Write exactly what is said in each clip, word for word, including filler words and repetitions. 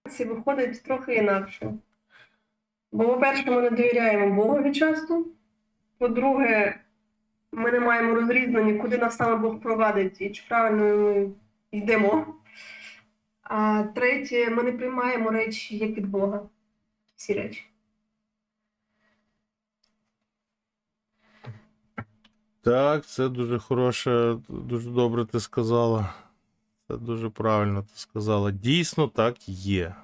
Це виходить трохи інакше. Бо, по-перше, ми не довіряємо Богові часто. По-друге, ми не маємо розрізнення, куди нас саме Бог провадить і чи правильно ми йдемо. А третє, ми не приймаємо речі як від Бога. Всі речі. Так, це дуже хороше, дуже добре ти сказала. Це дуже правильно ти сказала. Дійсно, так є.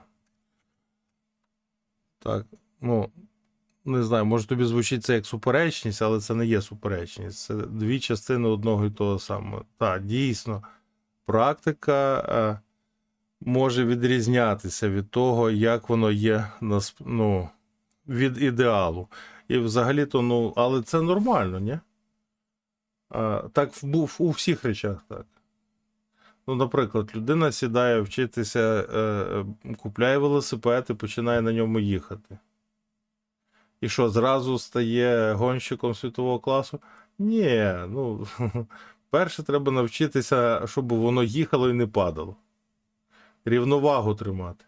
Так, ну, не знаю, може тобі звучить це як суперечність, але це не є суперечність. Це дві частини одного і того самого. Так, дійсно, практика е, може відрізнятися від того, як воно є ну, від ідеалу. І взагалі-то, ну, але це нормально, ні? А, так був у всіх речах так. Ну, наприклад, людина сідає вчитися, е, купляє велосипед і починає на ньому їхати. І що, зразу стає гонщиком світового класу? Ні, ну, перше треба навчитися, щоб воно їхало і не падало. Рівновагу тримати.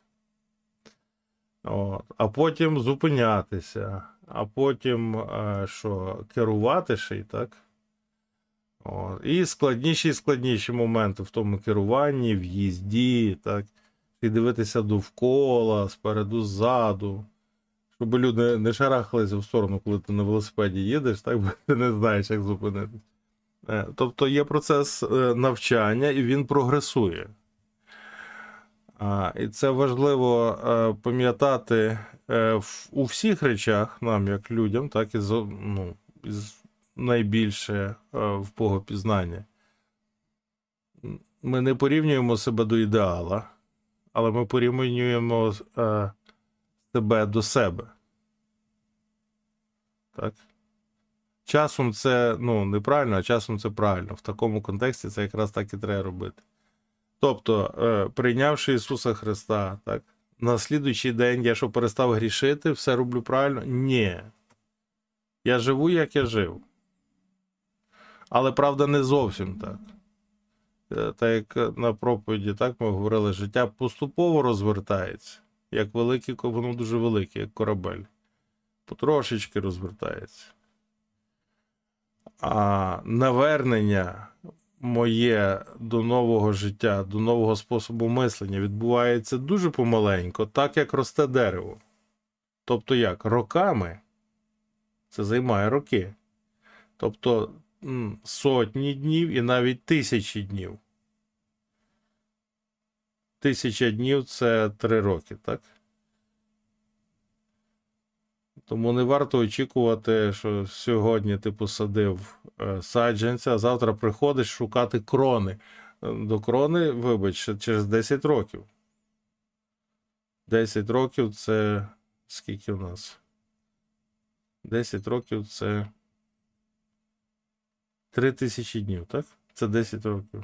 От. А потім зупинятися, а потім е, що, керувати ще й так. О, і складніші і складніші моменти в тому керуванні, в їзді, так, і дивитися довкола, спереду, ззаду, щоб люди не шарахалися в сторону, коли ти на велосипеді їдеш, так, бо ти не знаєш, як зупинитися. Тобто є процес навчання, і він прогресує. А, і це важливо пам'ятати у всіх речах, нам, як людям, так і ну, із найбільше в богопізнанні. Ми не порівнюємо себе до ідеала, але ми порівнюємо е, себе до себе. Так? Часом це ну, неправильно, а часом це правильно. В такому контексті це якраз так і треба робити. Тобто, е, прийнявши Ісуса Христа, так, на слідуючий день я що перестав грішити, все роблю правильно? Ні. Я живу, як я жив. Але, правда, не зовсім так. Так як на проповіді, так, ми говорили, життя поступово розвертається. Як великий, воно дуже велике, як корабель. Потрошечки розвертається. А навернення моє до нового життя, до нового способу мислення відбувається дуже помаленько, так як росте дерево. Тобто як? Роками. Це займає роки. Тобто сотні днів і навіть тисячі днів. Тисяча днів – це три роки, так? Тому не варто очікувати, що сьогодні ти посадив саджанця, а завтра приходиш шукати крони. До крони, вибач, через десять років. десять років – це скільки в нас? десять років – це три тисячі днів, так? Це десять років.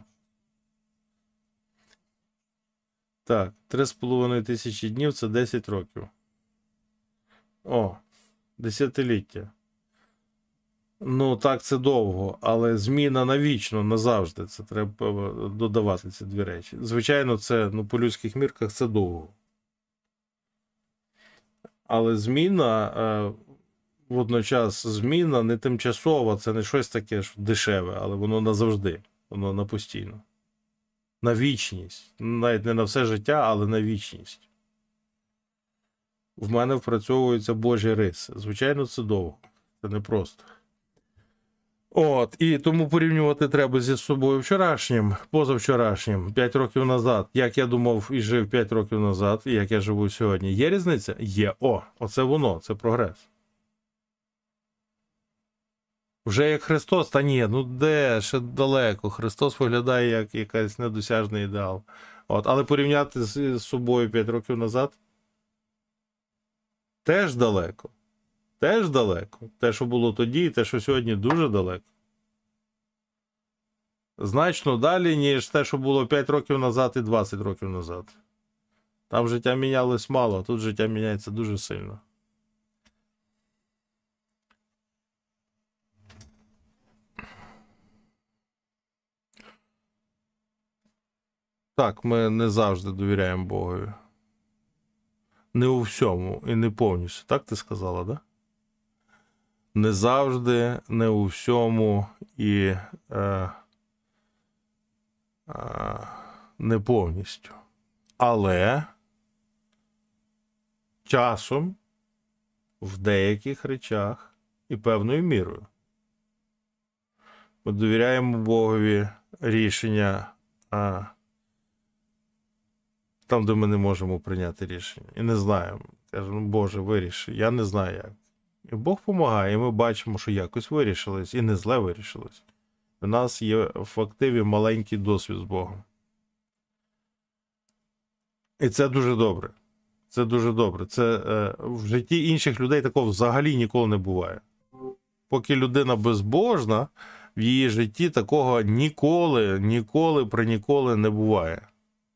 Так, три з половиною тисячі днів – це десять років. О, десятиліття. Ну, так, це довго, але зміна навічно, назавжди. Це треба додавати ці дві речі. Звичайно, це, ну, по людських мірках це довго. Але зміна, е, водночас, зміна не тимчасова, це не щось таке ж дешеве, але воно назавжди, воно на постійно. На вічність. Навіть не на все життя, але на вічність. В мене впрацьовуються Божі риси. Звичайно, це довго. Це не просто. От, і тому порівнювати треба зі собою вчорашнім, позавчорашнім, п'ять років назад. Як я думав і жив п'ять років назад, і як я живу сьогодні. Є різниця? Є. О, оце воно, це прогрес. Вже як Христос, та ні, ну де, ще далеко. Христос виглядає як якийсь недосяжний ідеал. От, але порівняти з собою п'ять років назад теж далеко. Теж далеко. Те, що було тоді, і те, що сьогодні, дуже далеко. Значно далі, ніж те, що було п'ять років назад і двадцять років назад. Там життя мінялось мало, а тут життя міняється дуже сильно. Так, ми не завжди довіряємо Богові. Не у всьому і не повністю. Так ти сказала, да? Не завжди, не у всьому і е, е, не повністю. Але часом в деяких речах і певною мірою. Ми довіряємо Богові рішення а, там, де ми не можемо прийняти рішення. І не знаємо. Кажемо, Боже, виріши. Я не знаю як. І Бог допомагає, і ми бачимо, що якось вирішилось, і не зле вирішилось. У нас є в активі маленький досвід з Богом. І це дуже добре. Це дуже добре. Це е, в житті інших людей такого взагалі ніколи не буває. Поки людина безбожна, в її житті такого ніколи, ніколи, при ніколи не буває.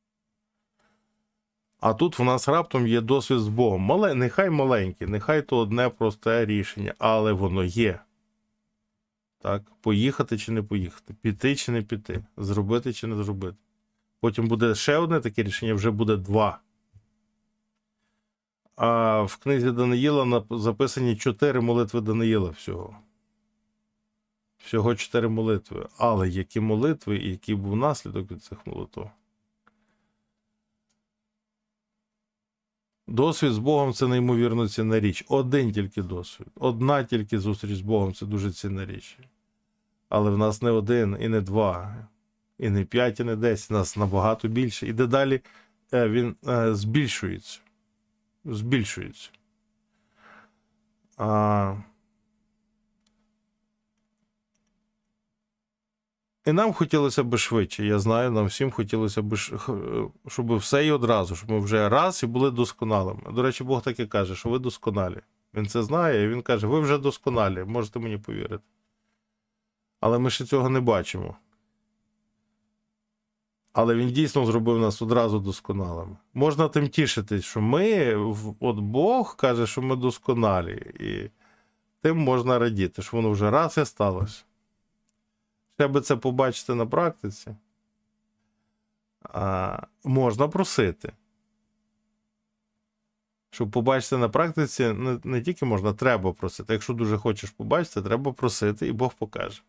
А тут в нас раптом є досвід з Богом. Мале, нехай маленький, нехай то одне просте рішення, але воно є. Так, поїхати чи не поїхати, піти чи не піти, зробити чи не зробити. Потім буде ще одне таке рішення, вже буде два. А в книзі Даниїла записані чотири молитви Даниїла всього. Всього чотири молитви. Але які молитви і який був наслідок від цих молитв? Досвід з Богом – це неймовірно цінна річ. Один тільки досвід. Одна тільки зустріч з Богом – це дуже цінна річ. Але в нас не один, і не два, і не п'ять, і не десять. Нас набагато більше. І дедалі він збільшується. Збільшується. А... І нам хотілося б швидше. Я знаю, нам всім хотілося б, щоб все і одразу, щоб ми вже раз і були досконалими. До речі, Бог так і каже, що ви досконалі. Він це знає, і він каже, ви вже досконалі, можете мені повірити. Але ми ще цього не бачимо. Але він дійсно зробив нас одразу досконалими. Можна тим тішитись, що ми, от Бог каже, що ми досконалі. І тим можна радіти, що воно вже раз і сталося. Треба це побачити на практиці. А, можна просити. Щоб побачити на практиці, не, не тільки можна, треба просити. Якщо дуже хочеш побачити, треба просити, і Бог покаже.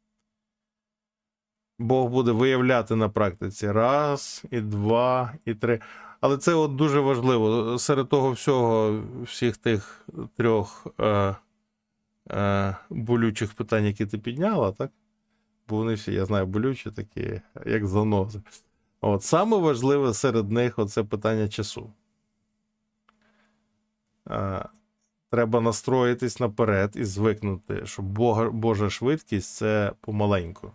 Бог буде виявляти на практиці раз, і два, і три. Але це от дуже важливо. Серед того всього, всіх тих трьох е, е, болючих питань, які ти підняла, так? Бо вони всі, я знаю, болючі такі, як занози. От, саме важливе серед них – оце питання часу. Е, треба настроїтись наперед і звикнути, що Бога, Божа швидкість – це помаленьку.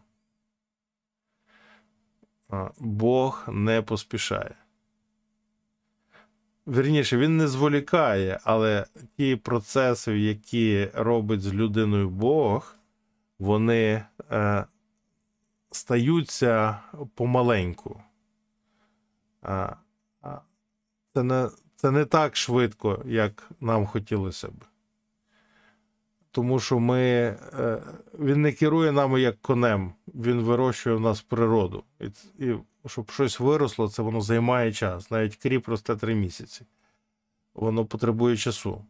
Бог не поспішає. Вірніше, він не зволікає, але ті процеси, які робить з людиною Бог, вони е, стаються помаленьку. А, а, це, не, це не так швидко, як нам хотілося б. Тому що ми, е, він не керує нами як конем, він вирощує в нас природу. І, і щоб щось виросло, це воно займає час. Навіть кріп росте три місяці. Воно потребує часу.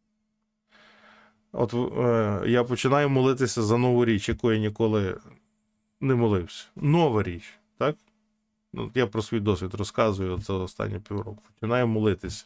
От е, я починаю молитися за нову річ, яку я ніколи не молився. Нова річ, так? Ну, я про свій досвід розказую за останні півроку. Починаю молитися.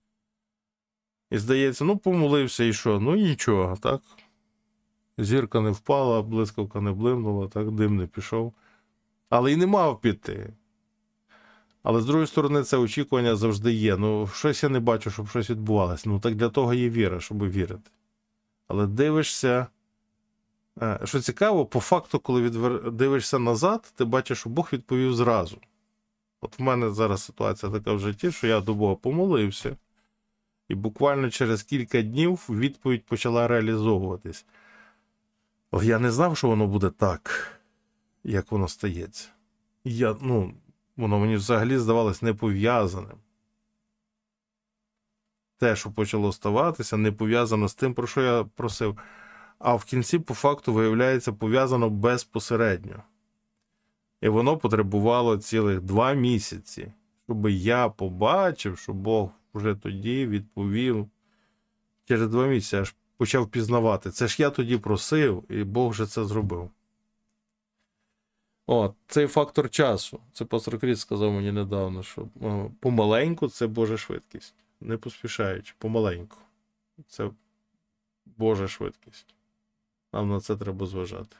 І здається, ну помолився і що? Ну нічого, так? Зірка не впала, блискавка не блимнула, так, дим не пішов. Але і не мав піти. Але з другої сторони, це очікування завжди є. Ну, щось я не бачу, щоб щось відбувалося. Ну, так для того є віра, щоб вірити. Але дивишся, що цікаво, по факту, коли відвер... дивишся назад, ти бачиш, що Бог відповів зразу. От в мене зараз ситуація така в житті, що я до Бога помолився, і буквально через кілька днів відповідь почала реалізовуватись. Але я не знав, що воно буде так, як воно стається. Я, ну, воно мені взагалі здавалось непов'язаним. Те, що почало ставатися, не пов'язано з тим, про що я просив. А в кінці, по факту, виявляється, пов'язано безпосередньо. І воно потребувало цілих два місяці, щоб я побачив, що Бог вже тоді відповів. Через два місяці аж почав пізнавати. Це ж я тоді просив, і Бог же це зробив. От, цей фактор часу. Це пастор Кріс сказав мені недавно, що о, помаленьку це Божа швидкість. Не поспішаючи, помаленьку. Це Божа швидкість. Нам на це треба зважати.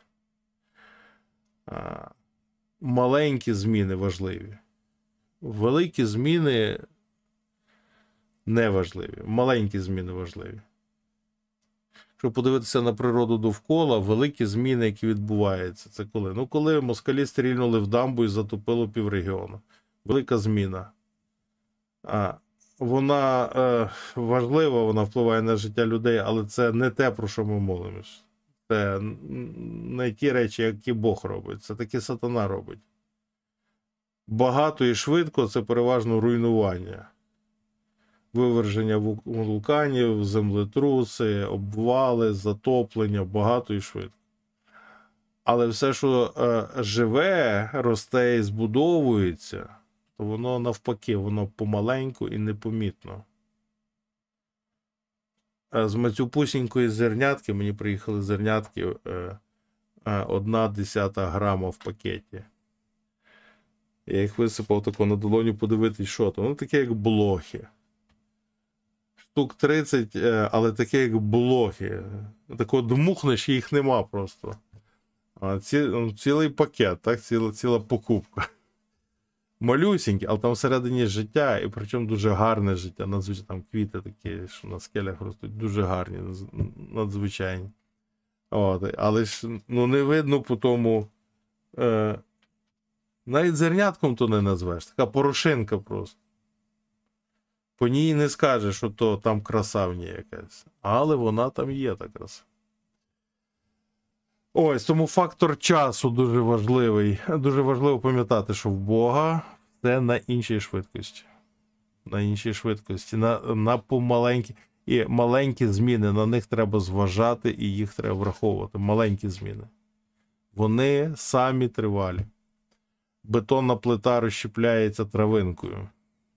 А, маленькі зміни важливі. Великі зміни не важливі. Маленькі зміни важливі. Щоб подивитися на природу довкола, великі зміни, які відбуваються. Це коли? Ну, коли москалі стрільнули в дамбу і затопило піврегіону. Велика зміна. А, вона е, важлива, вона впливає на життя людей, але це не те, про що ми молимось. Це не ті речі, які Бог робить. Це таки сатана робить. Багато і швидко – це переважно руйнування. Виверження вулканів, землетруси, обвали, затоплення, багато і швидко. Але все, що е, живе, росте і збудовується, то воно навпаки, воно помаленьку і непомітно. З мацюпусінької зернятки, мені приїхали зернятки, е, е, одна десята грама в пакеті. Я їх висипав тако на долоню подивитись, що то. Воно таке, як блохи. Штук тридцять, е, але таке, як блохи. Тако дмухнеш, і їх нема просто. А ці, ну, цілий пакет, так? Ціла, ціла покупка. Малюсінькі, але там всередині життя, і причому дуже гарне життя. Надзвичайно там квіти такі, що на скелях ростуть, дуже гарні, надзвичайні. От, але ж ну, не видно по тому. Е, навіть зернятком то не назвеш. Така порошинка просто. По ній не скажеш, що то там краса в ній якась. Але вона там є, та краса. Ось, тому фактор часу дуже важливий. Дуже важливо пам'ятати, що в Бога все на іншій швидкості. На іншій швидкості. На, на помаленькі. І маленькі зміни, на них треба зважати і їх треба враховувати. Маленькі зміни. Вони самі тривалі. Бетонна плита розщепляється травинкою.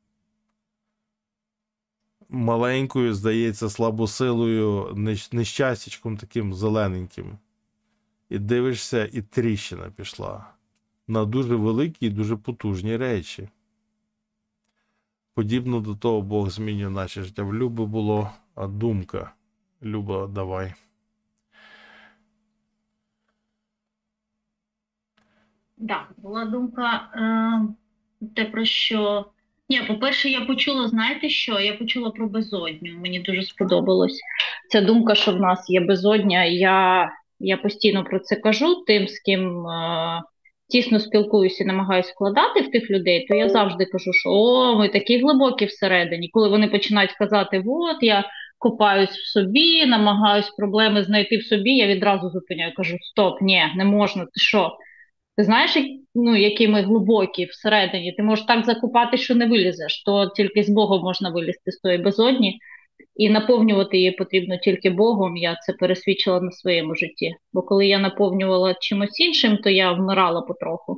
Маленькою, здається, слабосилою, нещастячком таким зелененьким. І дивишся, і тріщина пішла. На дуже великі і дуже потужні речі. Подібно до того Бог змінює наше життя. В Люби було а думка. Люба, давай. Так, була думка, е, те про що... Ні, по-перше, я почула, знаєте що? Я почула про безодню. Мені дуже сподобалось. Ця думка, що в нас є безодня. Я, я постійно про це кажу тим, з ким е, тісно спілкуюся і намагаюся вкладати в тих людей, то я завжди кажу, що о, ми такі глибокі всередині. Коли вони починають казати, от, я копаюсь в собі, намагаюсь проблеми знайти в собі, я відразу зупиняю, кажу, стоп, ні, не можна, ти що? Ти знаєш, ну, які ми глибокі всередині, ти можеш так закопати, що не вилізеш, то тільки з Богом можна вилізти з тої безодні, і наповнювати її потрібно тільки Богом, я це пересвідчила на своєму житті. Бо коли я наповнювала чимось іншим, то я вмирала потроху.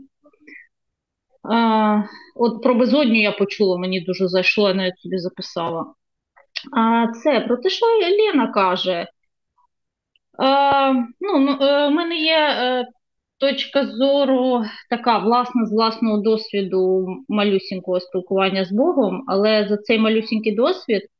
А, от про безодню я почула, мені дуже зайшло, я навіть собі записала. А це про те, що Лена каже. А, ну, у мене є... Е, точка зору така, власна, з власного досвіду малюсінького спілкування з Богом, але за цей малюсінький досвід е,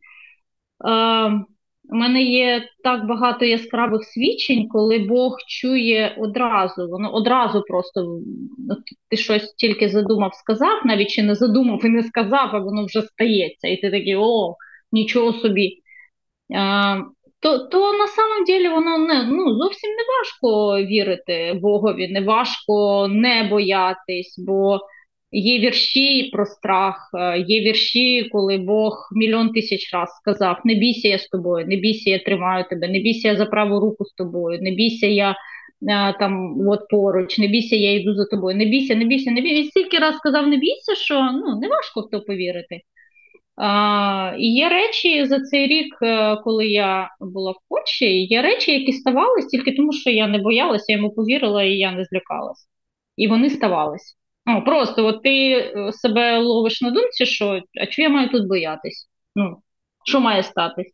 у мене є так багато яскравих свідчень, коли Бог чує одразу, воно одразу просто, ти щось тільки задумав, сказав, навіть чи не задумав і не сказав, а воно вже стається, і ти такий, о, нічого собі. Е, То, то на самом деле воно не, ну, зовсім не важко вірити Богові, не важко не боятись, бо є вірші про страх, є вірші, коли Бог мільйон тисяч раз сказав, не бійся, я з тобою, не бійся, я тримаю тебе, не бійся, я за праву руку з тобою, не бійся, я там от поруч, не бійся, я йду за тобою, не бійся, не бійся, не бійся. Він стільки раз сказав не бійся, що ну, не важко в то повірити. А, і є речі за цей рік, коли я була в Польщі, є речі, які ставались тільки тому, що я не боялася, я йому повірила і я не злякалась. І вони ставались. Ну, просто от ти себе ловиш на думці, що а чого я маю тут боятись? Ну, що має статись?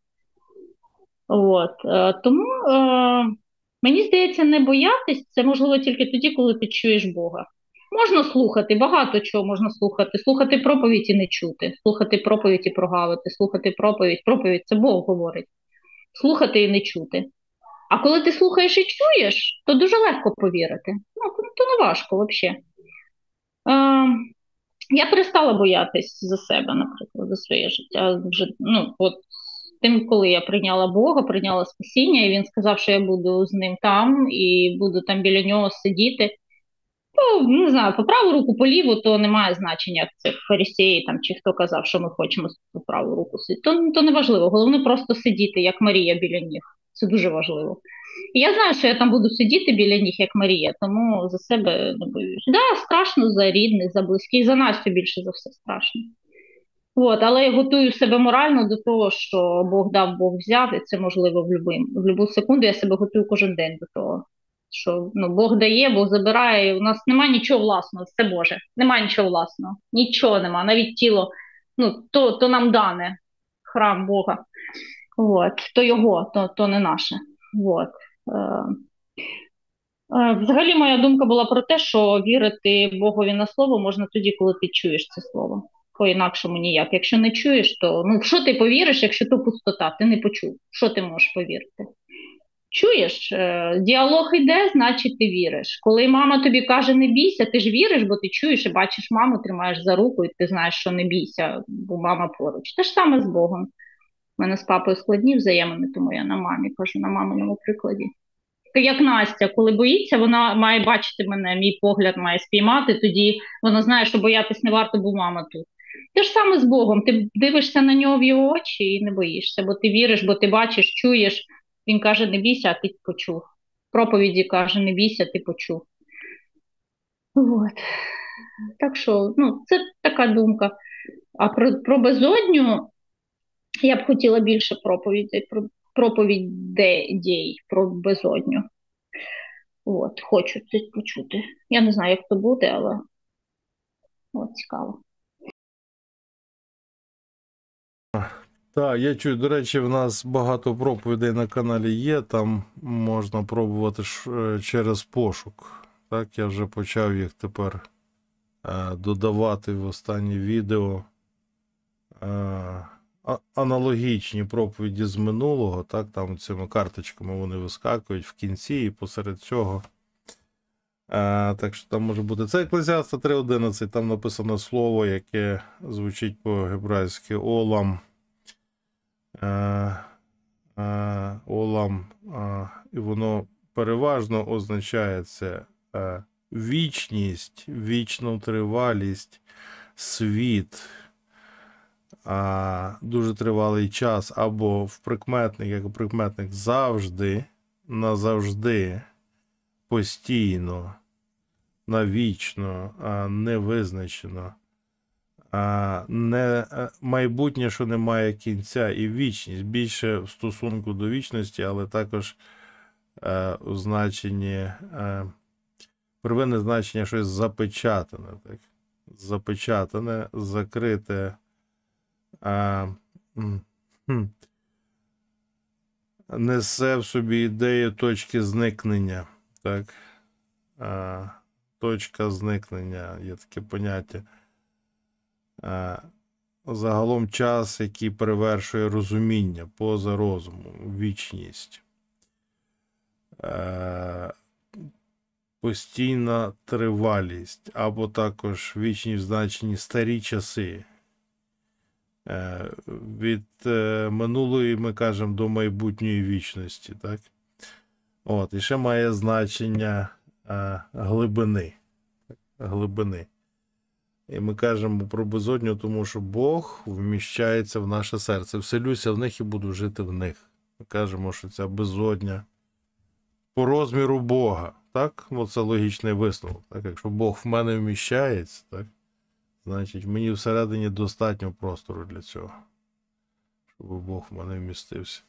От, е, тому е, мені здається, не боятись це можливо тільки тоді, коли ти чуєш Бога. Можна слухати, багато чого можна слухати. Слухати проповідь і не чути, слухати проповідь і прогавити, слухати проповідь, проповідь це Бог говорить. Слухати і не чути. А коли ти слухаєш і чуєш, то дуже легко повірити. Ну, то не важко взагалі. Е, я перестала боятись за себе, наприклад, за своє життя. Вже, ну, от тим, коли я прийняла Бога, прийняла спасіння, і він сказав, що я буду з ним там і буду там біля нього сидіти. Ну, не знаю, по праву руку, по ліву, то немає значення, як цих фарисеїв там, чи хто казав, що ми хочемо по праву руку сидіти. То, то не важливо. Головне просто сидіти, як Марія біля ніг. Це дуже важливо. І я знаю, що я там буду сидіти біля ніг, як Марія, тому за себе не боюсь. Так, да, страшно за рідних, за близьких, за Настю більше за все страшно. От, але я готую себе морально до того, що Бог дав, Бог взяв, і це можливо в любим. В будь-яку секунду я себе готую кожен день до того. Що ну, Бог дає, Бог забирає. У нас немає нічого власного, все Боже. Немає нічого власного. Нічого нема, навіть тіло, ну, то, то нам дане, храм Бога. От, то його, то, то не наше. От. Е, е, Взагалі моя думка була про те, що вірити Богові на слово можна тоді, коли ти чуєш це слово. По-інакшому ніяк. Якщо не чуєш, то ну, в що ти повіриш, якщо то пустота, ти не почув. Що ти можеш повірити? Чуєш, е, діалог йде, значить ти віриш. Коли мама тобі каже не бійся, ти ж віриш, бо ти чуєш і бачиш маму, тримаєш за руку, і ти знаєш, що не бійся, бо мама поруч. Те ж саме з Богом. У мене з папою складні взаємини, тому я на мамі кажу, на маминому прикладі. Як Настя, коли боїться, вона має бачити мене, мій погляд має спіймати, тоді вона знає, що боятись не варто, бо мама тут. Те ж саме з Богом, ти дивишся на нього в його очі і не боїшся, бо ти віриш, бо ти бачиш, чуєш. Він каже, не бійся, а ти почув. Проповіді каже, не бійся, ти почув. От. Так що, ну, це така думка. А про, про безодню я б хотіла більше проповідей, про проповідей про безодню. От, хочу це почути. Я не знаю, як це буде, але от, цікаво. Так, я чую, до речі, в нас багато проповідей на каналі є, там можна пробувати ш- через пошук. Так, я вже почав їх тепер е, додавати в останні відео. Е, а- аналогічні проповіді з минулого, так, там цими карточками вони вискакують в кінці і посеред цього. Е, так що там може бути. Це Еклезіаста три одинадцять, там написано слово, яке звучить по-гебрайськи Олам. Е, е, Олам, е, і воно переважно означає це е, вічність, вічну тривалість, світ, е, дуже тривалий час, або в прикметник, як прикметник завжди, назавжди, постійно, навічно, е, невизначено. А не майбутнє, що не має кінця, і вічність більше в стосунку до вічності, але також е, у значенні е, первинне значення щось запечатане, так? Запечатане, закрите, е, хм, несе в собі ідею точки зникнення, так? Е, точка зникнення, є таке поняття. Загалом час, який перевершує розуміння поза розумом, вічність. Е, постійна тривалість, або також вічність в значенні старі часи. Е, від е, минулої, ми кажемо, до майбутньої вічності. Так? От, і ще має значення е, глибини. Глибини. І ми кажемо про безодню, тому що Бог вміщається в наше серце. Вселюся в них і буду жити в них. Ми кажемо, що ця безодня по розміру Бога. Так? Ну, це логічний висновок. Так? Якщо Бог в мене вміщається, так? Значить мені всередині достатньо простору для цього. Щоб Бог в мене вмістився.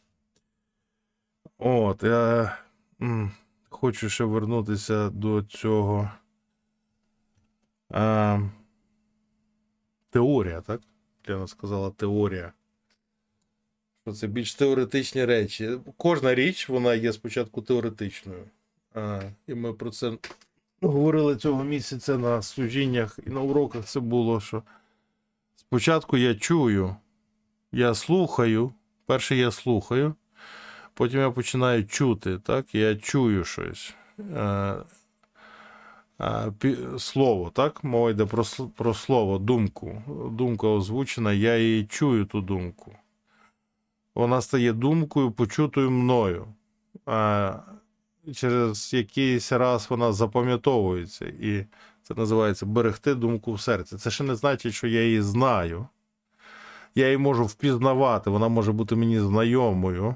От, я м, хочу ще вернутися до цього. А, теорія, так? Лена сказала теорія. що це більш теоретичні речі. Кожна річ, вона є спочатку теоретичною. А, і ми про це говорили цього місяця на служіннях і на уроках це було, що спочатку я чую, я слухаю, перше я слухаю, потім я починаю чути, так, я чую щось. А, а, пі- слово, так, мова йде про, сл- про слово, думку. Думка озвучена, я її чую, ту думку. Вона стає думкою, почутою мною. А через якийсь раз вона запам'ятовується. І це називається берегти думку в серці. Це ще не значить, що я її знаю. Я її можу впізнавати, вона може бути мені знайомою.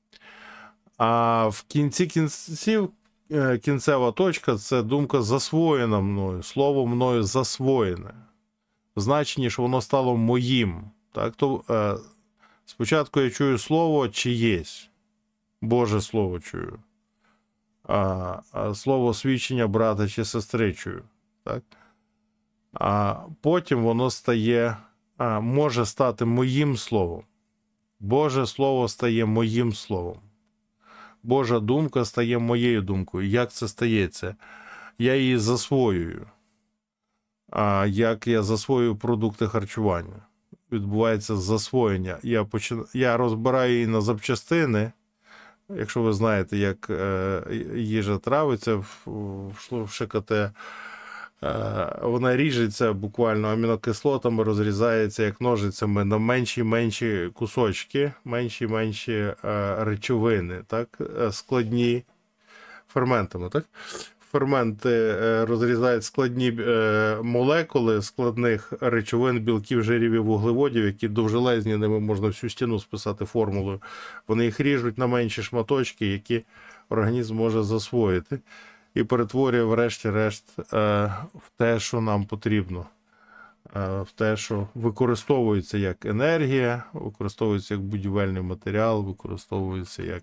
А в кінці кінців, е, кінцева точка – це думка засвоєна мною, слово мною засвоєне. В значенні, що воно стало моїм. Так? То, е, спочатку я чую слово чиєсь. Боже слово чую. А, а слово свідчення брата чи сестри чую. Так? А потім воно стає, а, може стати моїм словом. Боже слово стає моїм словом. Божа думка стає моєю думкою. Як це стається? Я її засвоюю. А як я засвоюю продукти харчування? Відбувається засвоєння. Я, почина... я розбираю її на запчастини. Якщо ви знаєте, як е, їжа травиться в, в, в ШКТ, е, вона ріжеться буквально амінокислотами, розрізається як ножицями на менші-менші кусочки, менші-менші е, речовини, так? Складні ферментами. Так? Ферменти е, розрізають складні е, молекули складних речовин, білків, жирів і вуглеводів, які довжелезні, ними можна всю стіну списати формулою. Вони їх ріжуть на менші шматочки, які організм може засвоїти, і перетворює врешті-решт е, в те, що нам потрібно. Е, в те, що використовується як енергія, використовується як будівельний матеріал, використовується як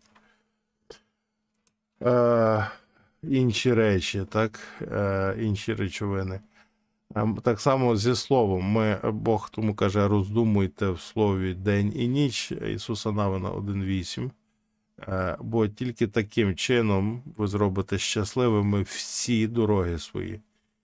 е, інші речі, так, е, інші речовини. Е, так само зі словом. Ми, Бог тому каже, роздумуйте в слові день і ніч, Ісуса Навина один вісім. Е, бо тільки таким чином ви зробите щасливими всі дороги свої.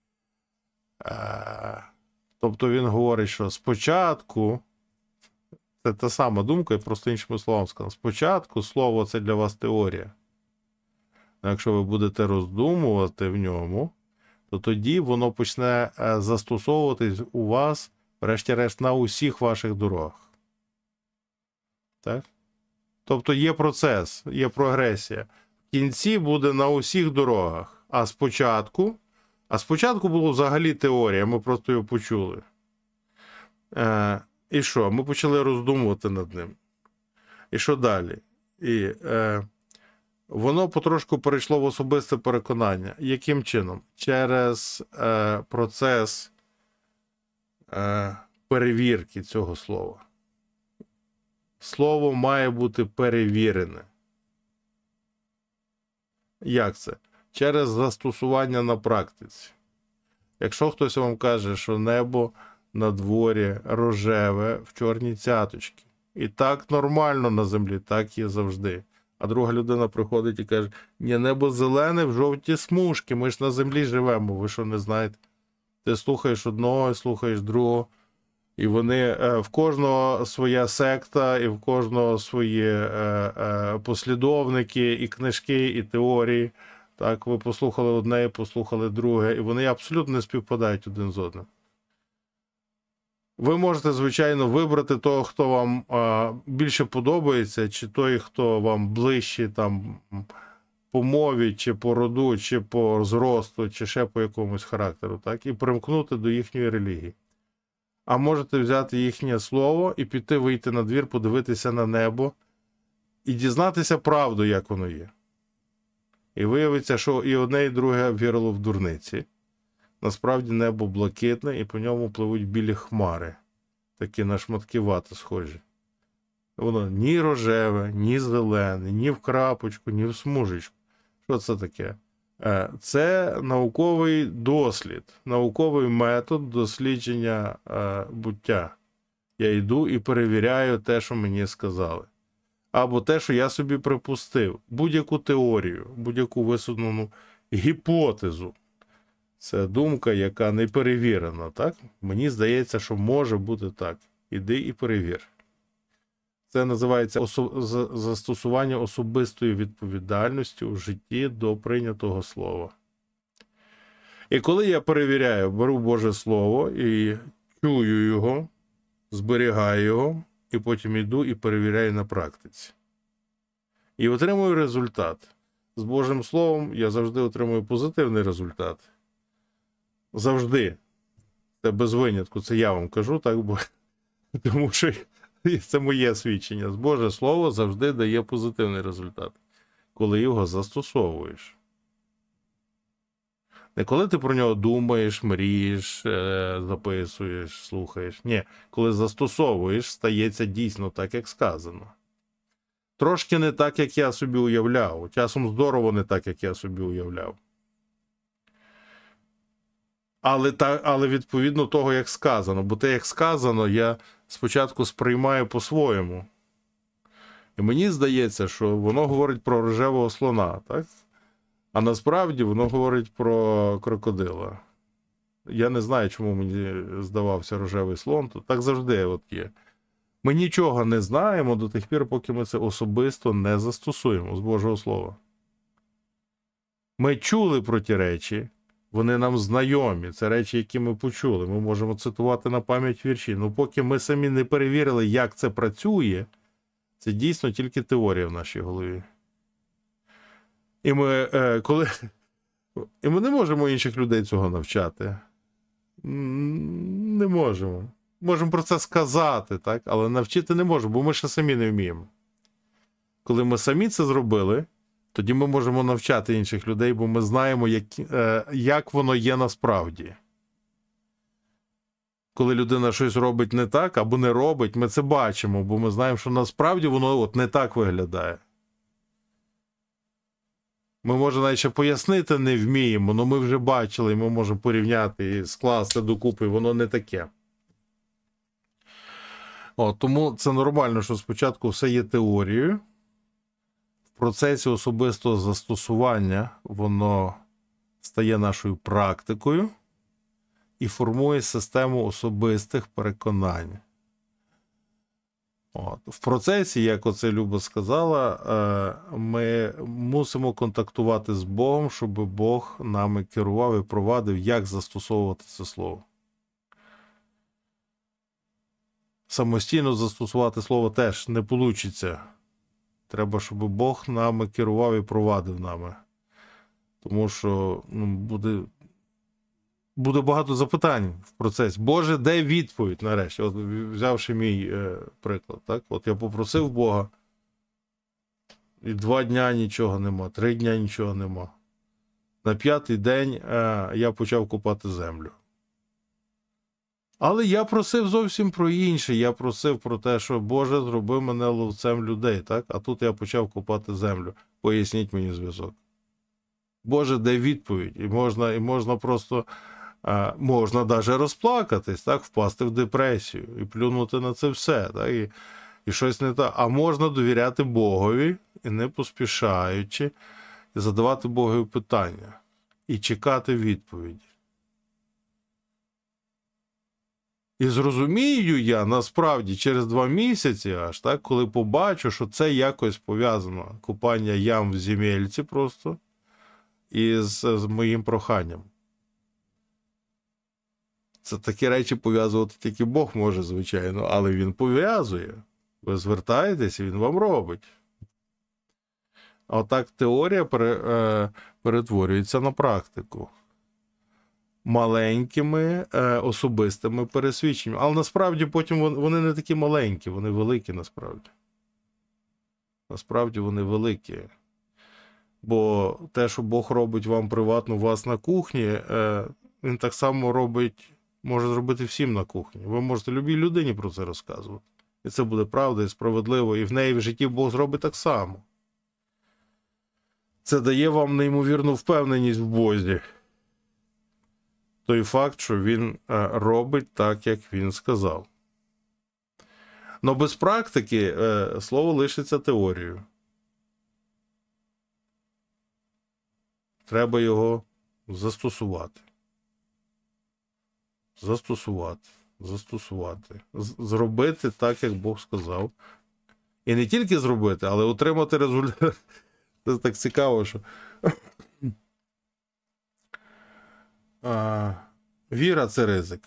Е, тобто він говорить, що спочатку, це та сама думка, я просто іншими словами сказав, спочатку слово – це для вас теорія. Якщо ви будете роздумувати в ньому, то тоді воно почне застосовуватись у вас, врешті-решт, на усіх ваших дорогах. Так? Тобто є процес, є прогресія. В кінці буде на усіх дорогах. А спочатку, а спочатку було взагалі теорія, ми просто її почули. Е, і що? Ми почали роздумувати над ним. І що далі? І... Е, Воно потрошку перейшло в особисте переконання. Яким чином? Через е, процес е, перевірки цього слова. Слово має бути перевірене. Як це? Через застосування на практиці. Якщо хтось вам каже, що небо на дворі рожеве в чорній цяточці, і так нормально на землі, так є завжди. А друга людина приходить і каже, ні, небо зелене в жовті смужки, ми ж на землі живемо, ви що не знаєте? Ти слухаєш одного, слухаєш другого, і вони, в кожного своя секта, і в кожного свої послідовники, і книжки, і теорії. Так, ви послухали одне, послухали друге, і вони абсолютно не співпадають один з одним. Ви можете, звичайно, вибрати того, хто вам а, більше подобається, чи той, хто вам ближче там, по мові, чи по роду, чи по зросту, чи ще по якомусь характеру, так? І примкнути до їхньої релігії. А можете взяти їхнє слово і піти, вийти на двір, подивитися на небо і дізнатися правду, як воно є. І виявиться, що і одне, і друге вірило в дурниці. Насправді небо блакитне, і по ньому пливуть білі хмари. Такі на шматки вати схожі. Воно ні рожеве, ні зелене, ні в крапочку, ні в смужечку. Що це таке? Це науковий дослід, науковий метод дослідження буття. Я йду і перевіряю те, що мені сказали. або те, що я собі припустив. Будь-яку теорію, будь-яку висунену гіпотезу. Це думка, яка не перевірена, так? Мені здається, що може бути так. Іди і перевір. Це називається осо... застосування особистої відповідальності у житті до прийнятого слова. І коли я перевіряю, беру Боже Слово і чую його, зберігаю його, і потім йду і перевіряю на практиці. І отримую результат. З Божим Словом я завжди отримую позитивний результат. Завжди. Це без винятку, це я вам кажу, так, бо тому що це моє свідчення. З Боже Слово завжди дає позитивний результат, коли його застосовуєш. Не коли ти про нього думаєш, мрієш, записуєш, слухаєш. Ні, коли застосовуєш, стається дійсно так, як сказано. Трошки не так, як я собі уявляв. Часом здорово не так, як я собі уявляв. Але, та, але відповідно того, як сказано. Бо те, як сказано, я спочатку сприймаю по-своєму. І мені здається, що воно говорить про рожевого слона, так? А насправді воно говорить про крокодила. Я не знаю, чому мені здавався рожевий слон. Тут так завжди от є. Ми нічого не знаємо до тих пір, поки ми це особисто не застосуємо з Божого Слова. Ми чули про ті речі, вони нам знайомі. Це речі, які ми почули. Ми можемо цитувати на пам'ять вірші. Ну, поки ми самі не перевірили, як це працює, це дійсно тільки теорія в нашій голові. І ми, е, коли... І ми не можемо інших людей цього навчати. Не можемо. Можемо про це сказати, так? Але навчити не можемо, бо ми ще самі не вміємо. Коли ми самі це зробили, тоді ми можемо навчати інших людей, бо ми знаємо, як, е, як воно є насправді. Коли людина щось робить не так, або не робить, ми це бачимо, бо ми знаємо, що насправді воно от не так виглядає. Ми, може, навіть ще пояснити не вміємо, але ми вже бачили, і ми можемо порівняти і скласти докупи, воно не таке. О, тому це нормально, що спочатку все є теорією. В процесі особистого застосування воно стає нашою практикою і формує систему особистих переконань. От. В процесі, як оце Люба сказала, ми мусимо контактувати з Богом, щоб Бог нами керував і провадив, як застосовувати це слово. Самостійно застосувати слово теж не вийде. Треба, щоб Бог нами керував і провадив нами. Тому що ну, буде, буде багато запитань в процесі. Боже, де відповідь нарешті? От, взявши мій е, приклад. Так? От я попросив Бога, і два дня нічого нема, три дня нічого нема. На п'ятий день е, я почав копати землю. Але я просив зовсім про інше. Я просив про те, що Боже, зроби мене ловцем людей, так? А тут я почав копати землю. Поясніть мені зв'язок. Боже, де відповідь? І можна, і можна просто, а, можна навіть розплакатись, так? Впасти в депресію і плюнути на це все, так? І, і щось не так. А можна довіряти Богові і не поспішаючи, і задавати Богові питання. І чекати відповіді. І зрозумію я, насправді, через два місяці аж, так, коли побачу, що це якось пов'язано, купання ям в земельці просто, із з моїм проханням. Це такі речі пов'язувати тільки Бог може, звичайно, але Він пов'язує. Ви звертаєтесь, і Він вам робить. А отак теорія пере, е, перетворюється на практику. Маленькими е, особистими пересвідченнями. Але насправді потім вони не такі маленькі, вони великі насправді. Насправді вони великі. Бо те, що Бог робить вам приватно у вас на кухні, е, Він так само робить, може зробити всім на кухні. Ви можете любій людині про це розказувати. І це буде правда і справедливо. І в неї в житті Бог зробить так само. Це дає вам неймовірну впевненість в Бозі. Той факт, що він робить так, як він сказав. Но без практики е, слово лишиться теорією. Треба його застосувати. Застосувати. Застосувати. З- Зробити так, як Бог сказав. І не тільки зробити, але отримати результат. Це так цікаво, що а, віра – це ризик.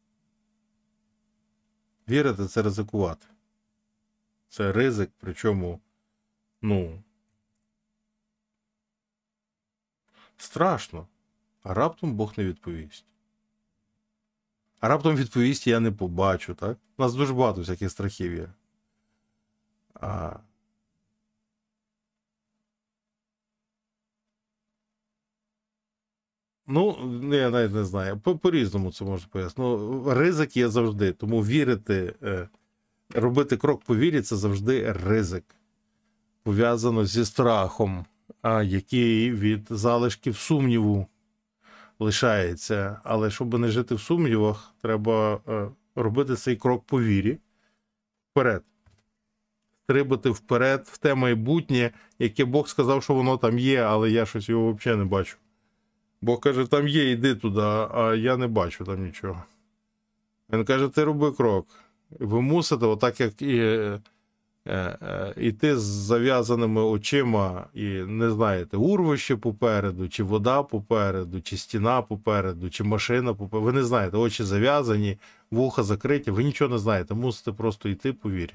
Вірити – це ризикувати. Це ризик, причому, ну, страшно. А раптом Бог не відповість. А раптом відповість я не побачу, так? У нас дуже багато всяких страхів є. А... Ну, я навіть не знаю. По- По-різному це можна пояснити. Ну, ризик є завжди. Тому вірити, е, робити крок по вірі – це завжди ризик. Пов'язано зі страхом, а який від залишків сумніву лишається. Але щоб не жити в сумнівах, треба е, робити цей крок по вірі. Вперед. Стрибати вперед в те майбутнє, яке Бог сказав, що воно там є, але я щось його взагалі не бачу. Бог каже, там є, йди туди, а я не бачу там нічого. Він каже, ти роби крок. Ви мусите, отак як і е, е, іти з зав'язаними очима і не знаєте, урвище попереду, чи вода попереду, чи стіна попереду, чи машина попереду. Ви не знаєте, очі зав'язані, вуха закриті, ви нічого не знаєте, мусите просто йти по вірі.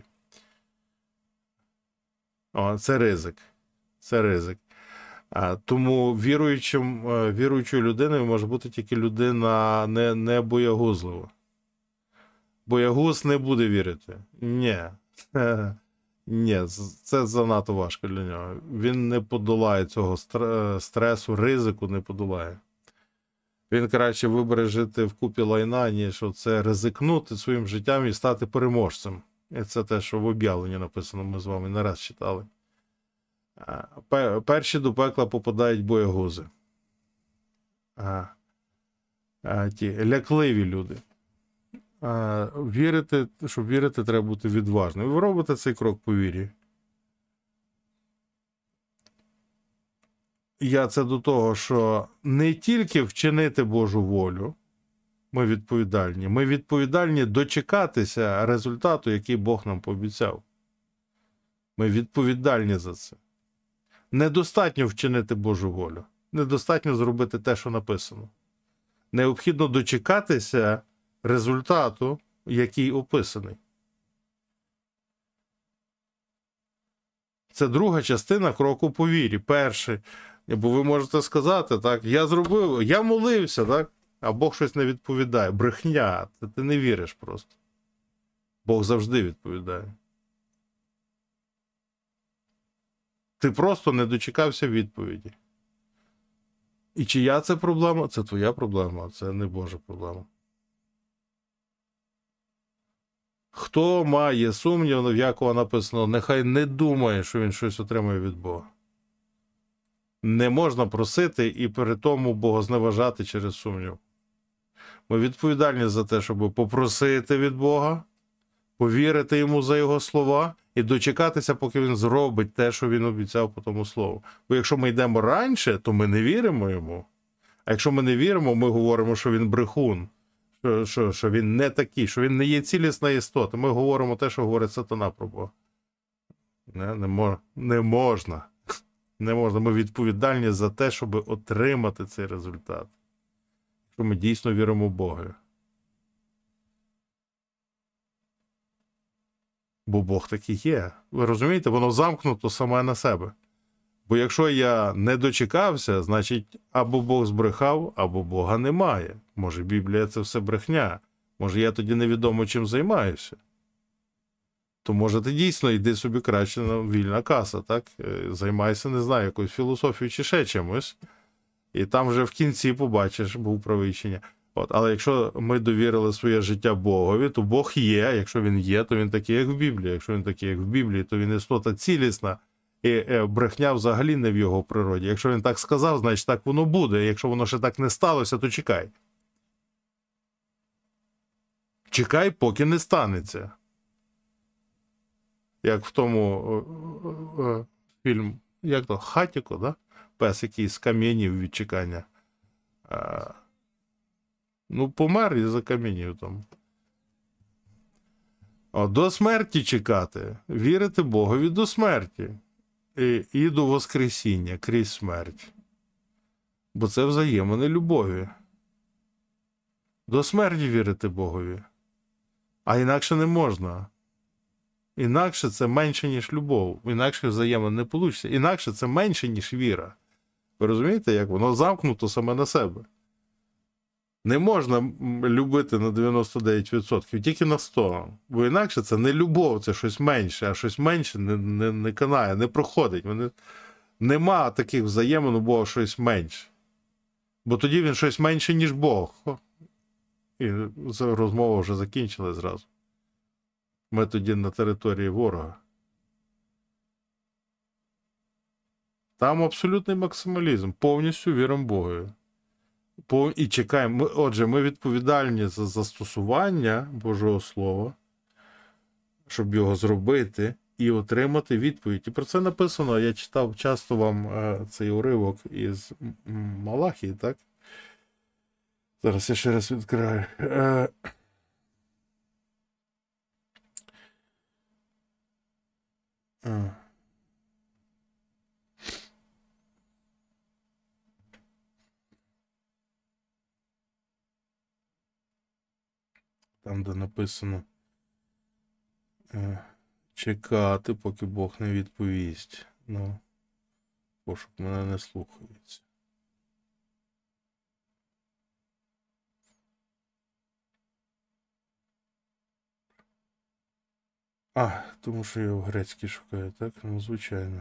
О, це ризик. Це ризик. А, тому віруючим, е, віруючою людиною може бути тільки людина не, не боягузлива. Боягуз не буде вірити. Ні. Ні, це занадто важко для нього. Він не подолає цього стр- стресу, ризику не подолає. Він краще вибере жити в купі лайна, ніж оце ризикнути своїм життям і стати переможцем. І це те, що в об'явленні написано, ми з вами не раз читали. Пе- Перші до пекла попадають боягузи. А, а, ті лякливі люди. А, вірити, щоб вірити, треба бути відважним. Ви робите цей крок по вірі. Я це до того, що не тільки вчинити Божу волю, ми відповідальні. Ми відповідальні дочекатися результату, який Бог нам пообіцяв. Ми відповідальні за це. Недостатньо вчинити Божу волю. Недостатньо зробити те, що написано. Необхідно дочекатися результату, який описаний. Це друга частина кроку по вірі. Перший. Бо ви можете сказати, так, я зробив, я молився, так, а Бог щось не відповідає. Брехня, ти, ти не віриш просто. Бог завжди відповідає. Ти просто не дочекався відповіді. І чия це проблема? Це твоя проблема, це не Божа проблема. Хто має сумнів, в якого написано, нехай не думає, що він щось отримує від Бога. Не можна просити і при тому богозневажати через сумнів. Ми відповідальні за те, щоб попросити від Бога, повірити йому за його слова і дочекатися, поки він зробить те, що він обіцяв по тому слову. Бо якщо ми йдемо раніше, то ми не віримо йому. А якщо ми не віримо, ми говоримо, що він брехун, що, що, що він не такий, що він не є цілісна істота. Ми говоримо те, що говорить сатана про Бога. Не, не, мож, не можна. Не можна. Ми відповідальні за те, щоб отримати цей результат. Якщо ми дійсно віримо в Бога. Бо Бог такий є. Ви розумієте, воно замкнуто саме на себе. Бо якщо я не дочекався, значить або Бог збрехав, або Бога немає. Може Біблія це все брехня. Може я тоді невідомо чим займаюся. То може ти дійсно йди собі краще на вільна каса, так? Займайся, не знаю, якоюсь філософією чи ще чимось. І там вже в кінці побачиш, був правий чи ні. От, але якщо ми довірили своє життя Богові, то Бог є. Якщо він є, то він такий, як в Біблії. Якщо він такий, як в Біблії, то він істота цілісна. І брехня взагалі не в його природі. Якщо він так сказав, значить так воно буде. Якщо воно ще так не сталося, то чекай. Чекай, поки не станеться. Як в тому е, е, е, фільм, як то, Хатіко, да? Пес, який з камінів від чекання. Е, ну, помер і закам'янів там. О, до смерті чекати. Вірити Богові до смерті. І, і до Воскресіння крізь смерть. Бо це взаємини любові. До смерті вірити Богові. А інакше не можна. Інакше це менше, ніж любов. Інакше взаємин не вийде. Інакше це менше, ніж віра. Ви розумієте, як воно замкнуто саме на себе? Не можна любити на дев'яносто дев'ять відсотків, тільки на сто відсотків. Бо інакше це не любов, це щось менше, а щось менше не, не, не канає, не проходить. Вони... Нема таких взаємин у Бога щось менше. Бо тоді він щось менше, ніж Бог. І розмова вже закінчила зразу. Ми тоді на території ворога. Там абсолютний максималізм. Повністю віримо Богові. І чекаємо. Ми, отже, ми відповідальні за застосування Божого Слова, щоб його зробити і отримати відповідь. І про це написано, я читав часто вам е, цей уривок із Малахії, так? Зараз я ще раз відкриваю. Е, е. Там, де написано е, чекати, поки Бог не відповість. Ну, пошук мене не слухається. А, тому що я в грецькій шукаю, так? Ну, звичайно.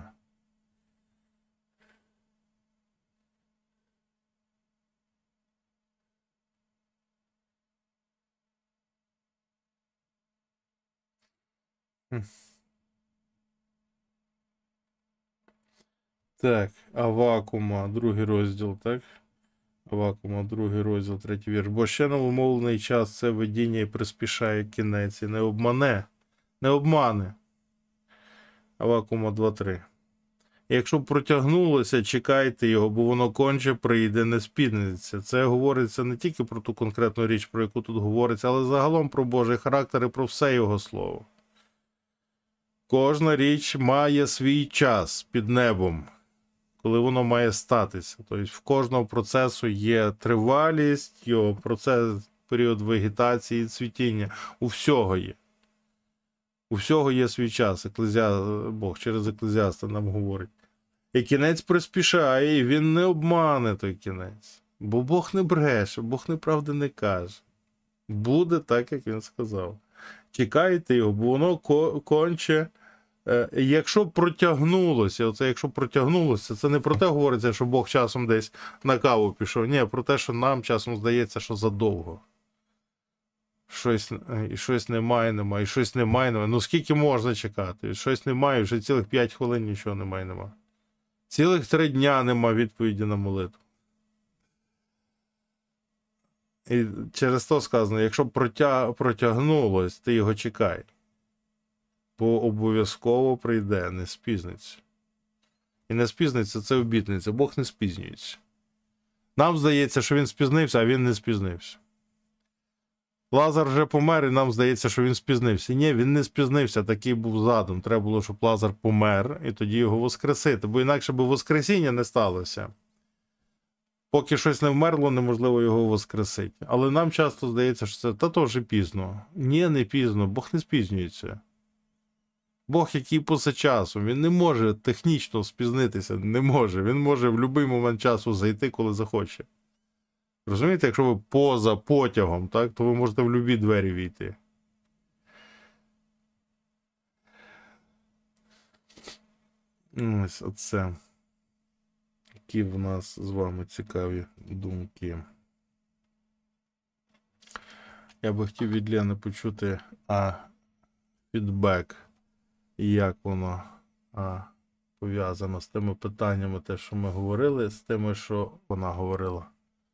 Так, Авакума, другий розділ, так? Авакума, другий розділ, третій вірш. Бо ще новомовлений час це видіння і приспішає кінець, і не обмане, не обмане. Авакума два три. Якщо протягнулося, чекайте його, бо воно конче прийде, не спізниться. Це говориться не тільки про ту конкретну річ, про яку тут говориться, але загалом про Божий характер і про все його слово. Кожна річ має свій час під небом, коли воно має статися. Тобто в кожного процесу є тривалість, його процес, період вегетації і цвітіння. У всього є. У всього є свій час. Еклезіа... Бог через Еклезіаста нам говорить. І кінець приспішає, і він не обмане той кінець. Бо Бог не бреше, Бог неправди не каже. Буде так, як він сказав. Чекайте його, бо воно конче. Якщо протягнулося, оце якщо протягнулося, це не про те говориться, що Бог часом десь на каву пішов. Ні, про те, що нам часом здається, що задовго. Щось, і щось немає, немає, і щось немає, немає. Ну скільки можна чекати? І щось немає, вже цілих п'ять хвилин нічого немає, немає. Цілих три дня нема відповіді на молитву. І через то сказано, якщо протяг... протягнулось, ти його чекай. Бо обов'язково прийде, не спізниться. І не спізниться – це обітниця. Бог не спізнюється. Нам здається, що він спізнився, а він не спізнився. Лазар вже помер, і нам здається, що він спізнився. Ні, він не спізнився, такий був задум. Треба було, щоб Лазар помер, і тоді його воскресити. Бо інакше б воскресіння не сталося. Поки щось не вмерло, неможливо його воскресити. Але нам часто здається, що це та то вже пізно. Ні, не пізно, Бог не спізнюється. Бог, який поза часом, він не може технічно спізнитися, не може. Він може в будь-який момент часу зайти, коли захоче. Розумієте, якщо ви поза потягом, так, то ви можете в будь-які двері війти. Ось оце. Які в нас з вами цікаві думки. Я би хотів від Лени почути а, фідбек. І як воно а, пов'язано з тими питаннями, те, що ми говорили, з тими, що вона говорила.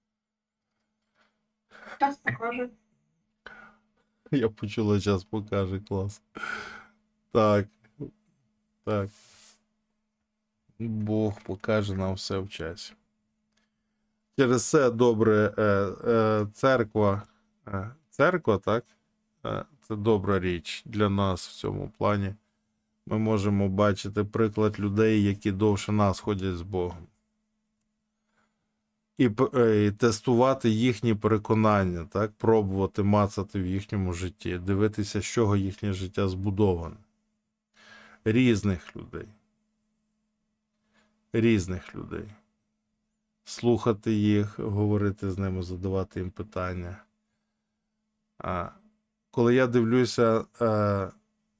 Час покаже. Я почула, час покаже, клас. Так, Так. Бог покаже нам все в часі. Через це добре е, е, церква, е, церква, так? Е, це добра річ для нас в цьому плані. Ми можемо бачити приклад людей, які довше нас ходять з Богом. І, п- е, і тестувати їхні переконання, так? Пробувати мацати в їхньому житті, дивитися, з чого їхнє життя збудоване. Різних людей. Різних людей. Слухати їх, говорити з ними, задавати їм питання. А коли я дивлюся е,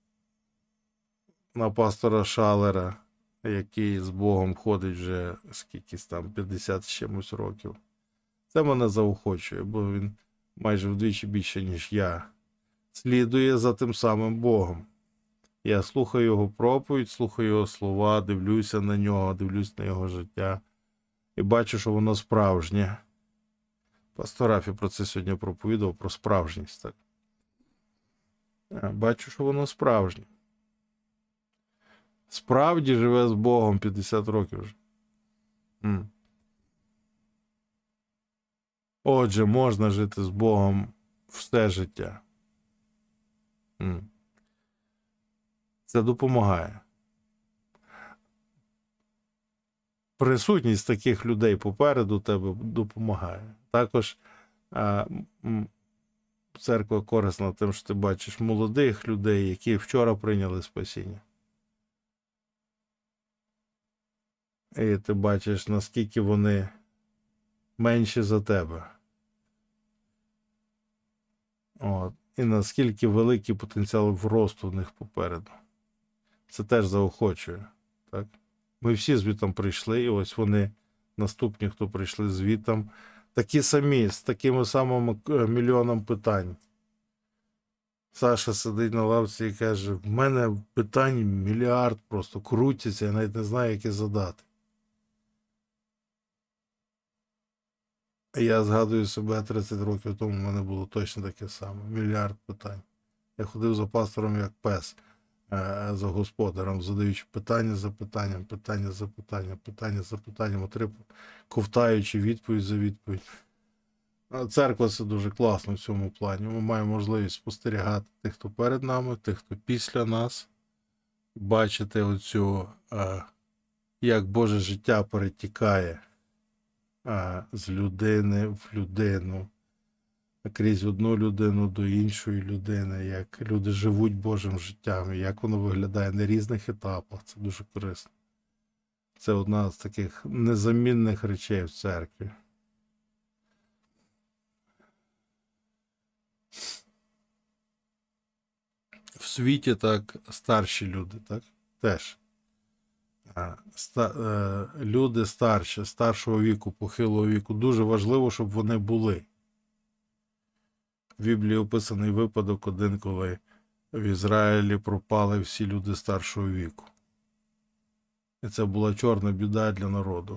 на пастора Шалера, який з Богом ходить вже скількись там п'ятдесят з чимось років, це мене заохочує, бо він майже вдвічі більше, ніж я, слідує за тим самим Богом. Я слухаю його проповідь, слухаю його слова, дивлюся на нього, дивлюсь на його життя і бачу, що воно справжнє. Пастор Рафі про це сьогодні проповідав, про справжність. Так? Бачу, що воно справжнє. Справді живе з Богом п'ятдесят років вже. М. Отже, можна жити з Богом все життя. М. Це допомагає. Присутність таких людей попереду тебе допомагає. Також а, м, церква корисна тим, що ти бачиш молодих людей, які вчора прийняли спасіння. І ти бачиш, наскільки вони менші за тебе. От. І наскільки великий потенціал вросту в них попереду. Це теж заохочує. Так? Ми всі звітом прийшли, і ось вони, наступні, хто прийшли звітом, такі самі, з такими самими мільйоном питань. Саша сидить на лавці і каже, в мене питань мільярд просто крутяться, я навіть не знаю, які задати. Я згадую себе тридцять років тому, в мене було точно таке саме. Мільярд питань. Я ходив за пастором як пес, за господарем, задаючи питання за питанням, питання за питанням, питання за питанням, отримав, ковтаючи відповідь за відповідь. Церква – це дуже класно в цьому плані. Ми маємо можливість спостерігати тих, хто перед нами, тих, хто після нас, бачити оцю, як Боже життя перетікає з людини в людину, крізь одну людину до іншої людини, як люди живуть Божим життям, як воно виглядає на різних етапах. Це дуже корисно. Це одна з таких незамінних речей в церкві. В світі так старші люди, так? Теж. Ста, люди старші, старшого віку, похилого віку, дуже важливо, щоб вони були. В Біблії описаний випадок один, коли в Ізраїлі пропали всі люди старшого віку. І це була чорна біда для народу.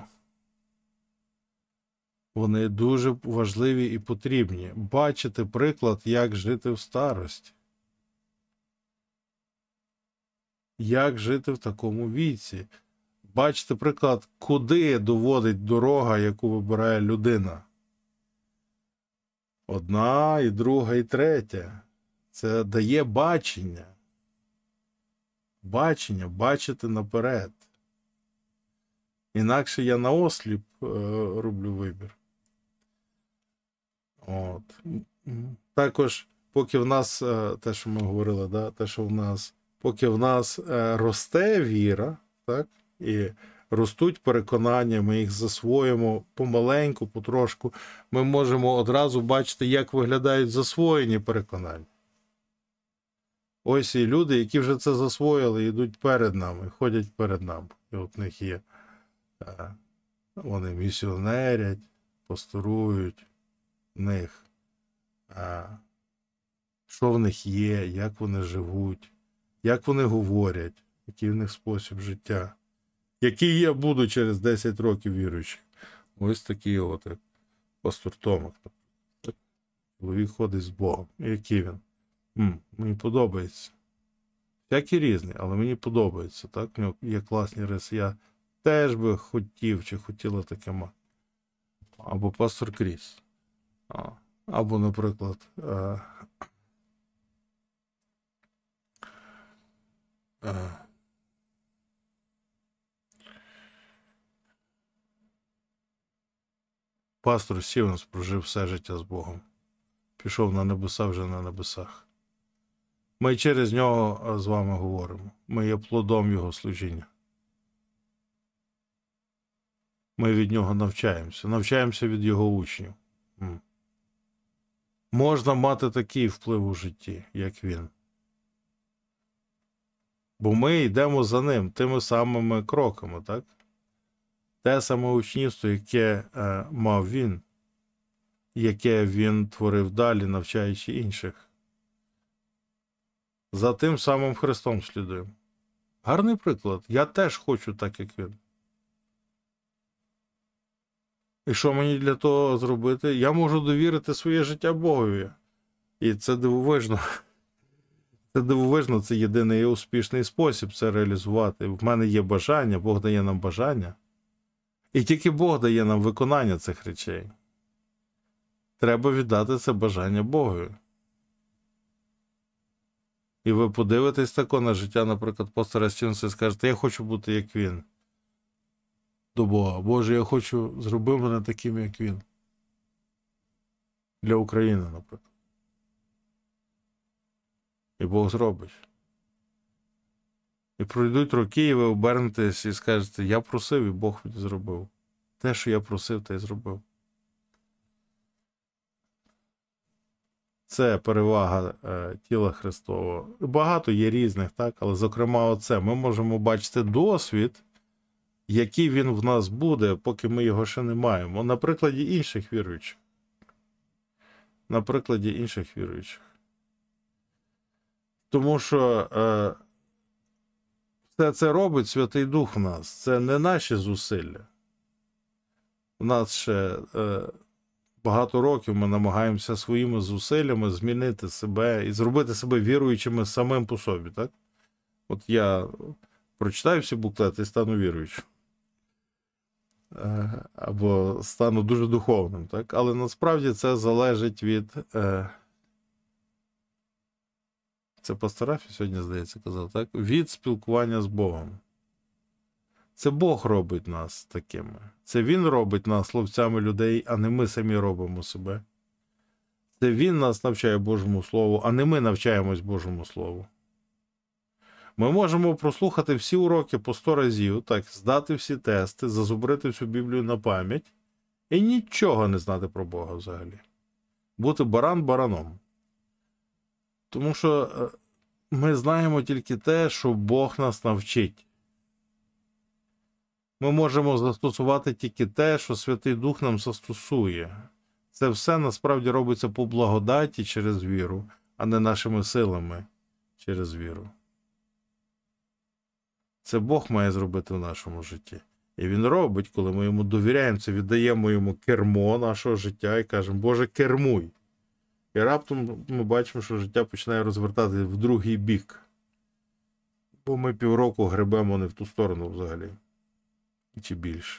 Вони дуже важливі і потрібні. Бачити приклад, як жити в старості. Як жити в такому віці. Бачите приклад, куди доводить дорога, яку вибирає людина. Одна, і друга, і третя. Це дає бачення. Бачення, бачити наперед. Інакше я наосліп е, роблю вибір. От. Також, поки в нас, е, те, що ми говорили, да, те, що в нас, поки в нас е, росте віра, так, і ростуть переконання, ми їх засвоїмо помаленьку, потрошку, ми можемо одразу бачити, як виглядають засвоєні переконання. Ось і люди, які вже це засвоїли, йдуть перед нами, ходять перед нами. І от в них є, вони місіонерять, пасторують, в них, що в них є, як вони живуть, як вони говорять, який в них спосіб життя. Який я буду через десять років віруючий. Ось такий от, як пастор Томик. Чоловік ходить з Богом. І який він? М, мені подобається. Всякі різні, але мені подобається, так? У нього є класні риси. Я теж би хотів чи хотіла таке мати. Або пастор Кріс. А, Або, наприклад, е, е, пастор Стівенс прожив все життя з Богом. Пішов на небеса вже на небесах. Ми через нього з вами говоримо. Ми є плодом його служіння. Ми від нього навчаємося. Навчаємося від його учнів. М. Можна мати такий вплив у житті, як він. Бо ми йдемо за ним тими самими кроками, так? Те саме учнівство, яке е, мав він, яке він творив далі, навчаючи інших. За тим самим Христом слідуємо. Гарний приклад. Я теж хочу так, як він. І що мені для того зробити? Я можу довірити своє життя Богові. І це дивовижно. Це дивовижно, це єдиний і успішний спосіб це реалізувати. В мене є бажання, Бог дає нам бажання. І тільки Бог дає нам виконання цих речей. Треба віддати це бажання Богові. І ви подивитесь тако на життя, наприклад, пастора Стівенса і скажете, я хочу бути як він. До Бога. Боже, я хочу зробити мене таким, як він. Для України, наприклад. І Бог зробить. І пройдуть роки, і ви обернетесь і скажете, я просив, і Бог мені зробив. Те, що я просив, те й зробив. Це перевага е, тіла Христового. Багато є різних, так? Але, зокрема, оце. Ми можемо бачити досвід, який він в нас буде, поки ми його ще не маємо. На прикладі інших віруючих. На прикладі інших віруючих. Тому що е, все це робить Святий Дух в нас. Це не наші зусилля. У нас ще е, багато років ми намагаємося своїми зусиллями змінити себе і зробити себе віруючими самим по собі, так? От я прочитаю всі буклети і стану віруючим. Е, або стану дуже духовним, так? Але насправді це залежить від... Е, це пастор сьогодні, здається, казав, так? Від спілкування з Богом. Це Бог робить нас такими. Це Він робить нас ловцями людей, а не ми самі робимо себе. Це Він нас навчає Божому Слову, а не ми навчаємось Божому Слову. Ми можемо прослухати всі уроки по сто разів, так, здати всі тести, зазубрити всю Біблію на пам'ять і нічого не знати про Бога взагалі. Бути баран бараном. Тому що ми знаємо тільки те, що Бог нас навчить. Ми можемо застосувати тільки те, що Святий Дух нам застосує. Це все насправді робиться по благодаті через віру, а не нашими силами через віру. Це Бог має зробити в нашому житті. І Він робить, коли ми йому довіряємо, це віддаємо йому кермо нашого життя і кажемо, Боже, кермуй. І раптом ми бачимо, що життя починає розвертатися в другий бік. Бо ми півроку гребемо не в ту сторону взагалі. Чи більше.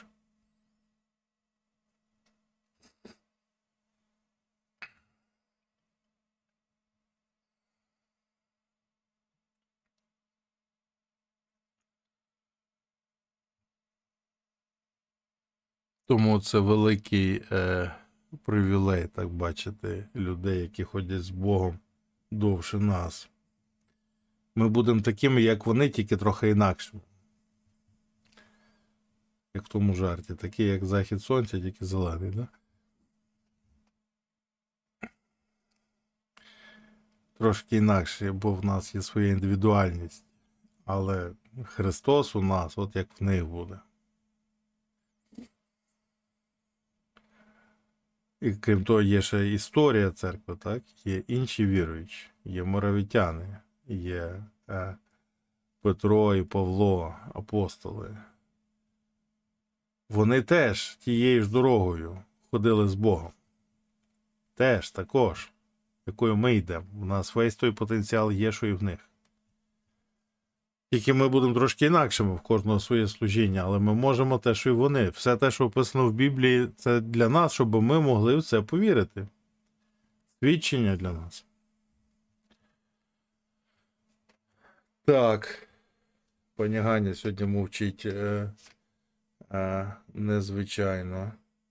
Тому це великий е, привілей, так бачити, людей, які ходять з Богом довше нас. Ми будемо такими, як вони, тільки трохи інакшими. Як в тому жарті. Такі, як захід сонця, тільки зелений, да? Трошки інакше, бо в нас є своя індивідуальність. Але Христос у нас, от як в них буде. І крім того, є ще історія церкви, так? Є інші віруючі, є моравитяни, є е, Петро і Павло, апостоли. Вони теж тією ж дорогою ходили з Богом. Теж, також, якою ми йдемо. У нас весь той потенціал є, що і в них. Тільки ми будемо трошки інакшими, в кожного своє служіння, але ми можемо те, що і вони. Все те, що описано в Біблії, це для нас, щоб ми могли в це повірити. Свідчення для нас. Так. Пані Ганя сьогодні мовчить е, е, незвичайно.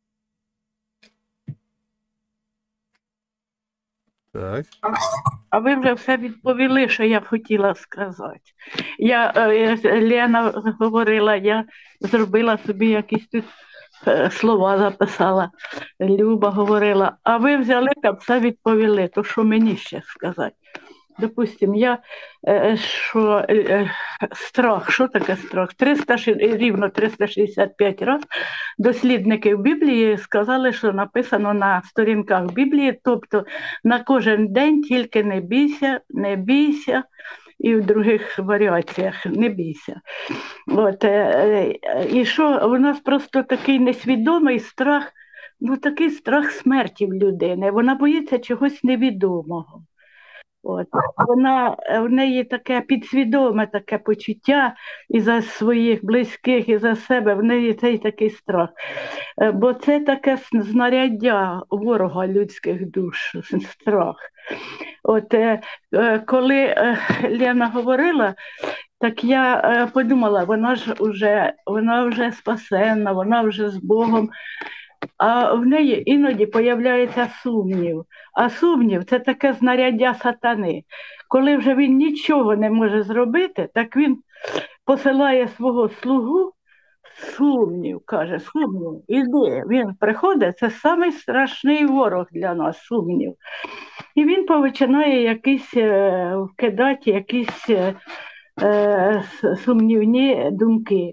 Так. А ви вже все відповіли, що я б хотіла сказати. Я, е, Лена говорила, я зробила собі якісь тут е, слова записала. Люба говорила, а ви взяли та все відповіли, то що мені ще сказати? Допустим, я е, що е, страх, що таке страх? триста, рівно триста шістдесят п'ять разів дослідники в Біблії сказали, що написано на сторінках Біблії, тобто на кожен день тільки не бійся, не бійся, і в других варіаціях не бійся. От, е, і що у нас просто такий несвідомий страх, ну такий страх смерті в людини, вона боїться чогось невідомого. От. Вона, в неї таке підсвідоме таке почуття і за своїх близьких, і за себе, в неї цей такий страх. Е, Бо це таке знаряддя ворога людських душ, страх. От, е, е, коли е, Лена говорила, так я е, подумала, вона ж вже, вона вже спасенна, вона вже з Богом. А в неї іноді появляється сумнів. А сумнів – це таке знаряддя сатани. Коли вже він нічого не може зробити, так він посилає свого слугу, сумнів, каже, сумнів, іди. Він приходить, це самий страшний ворог для нас, сумнів. І він починає якісь е, вкидати якісь е, е, сумнівні думки.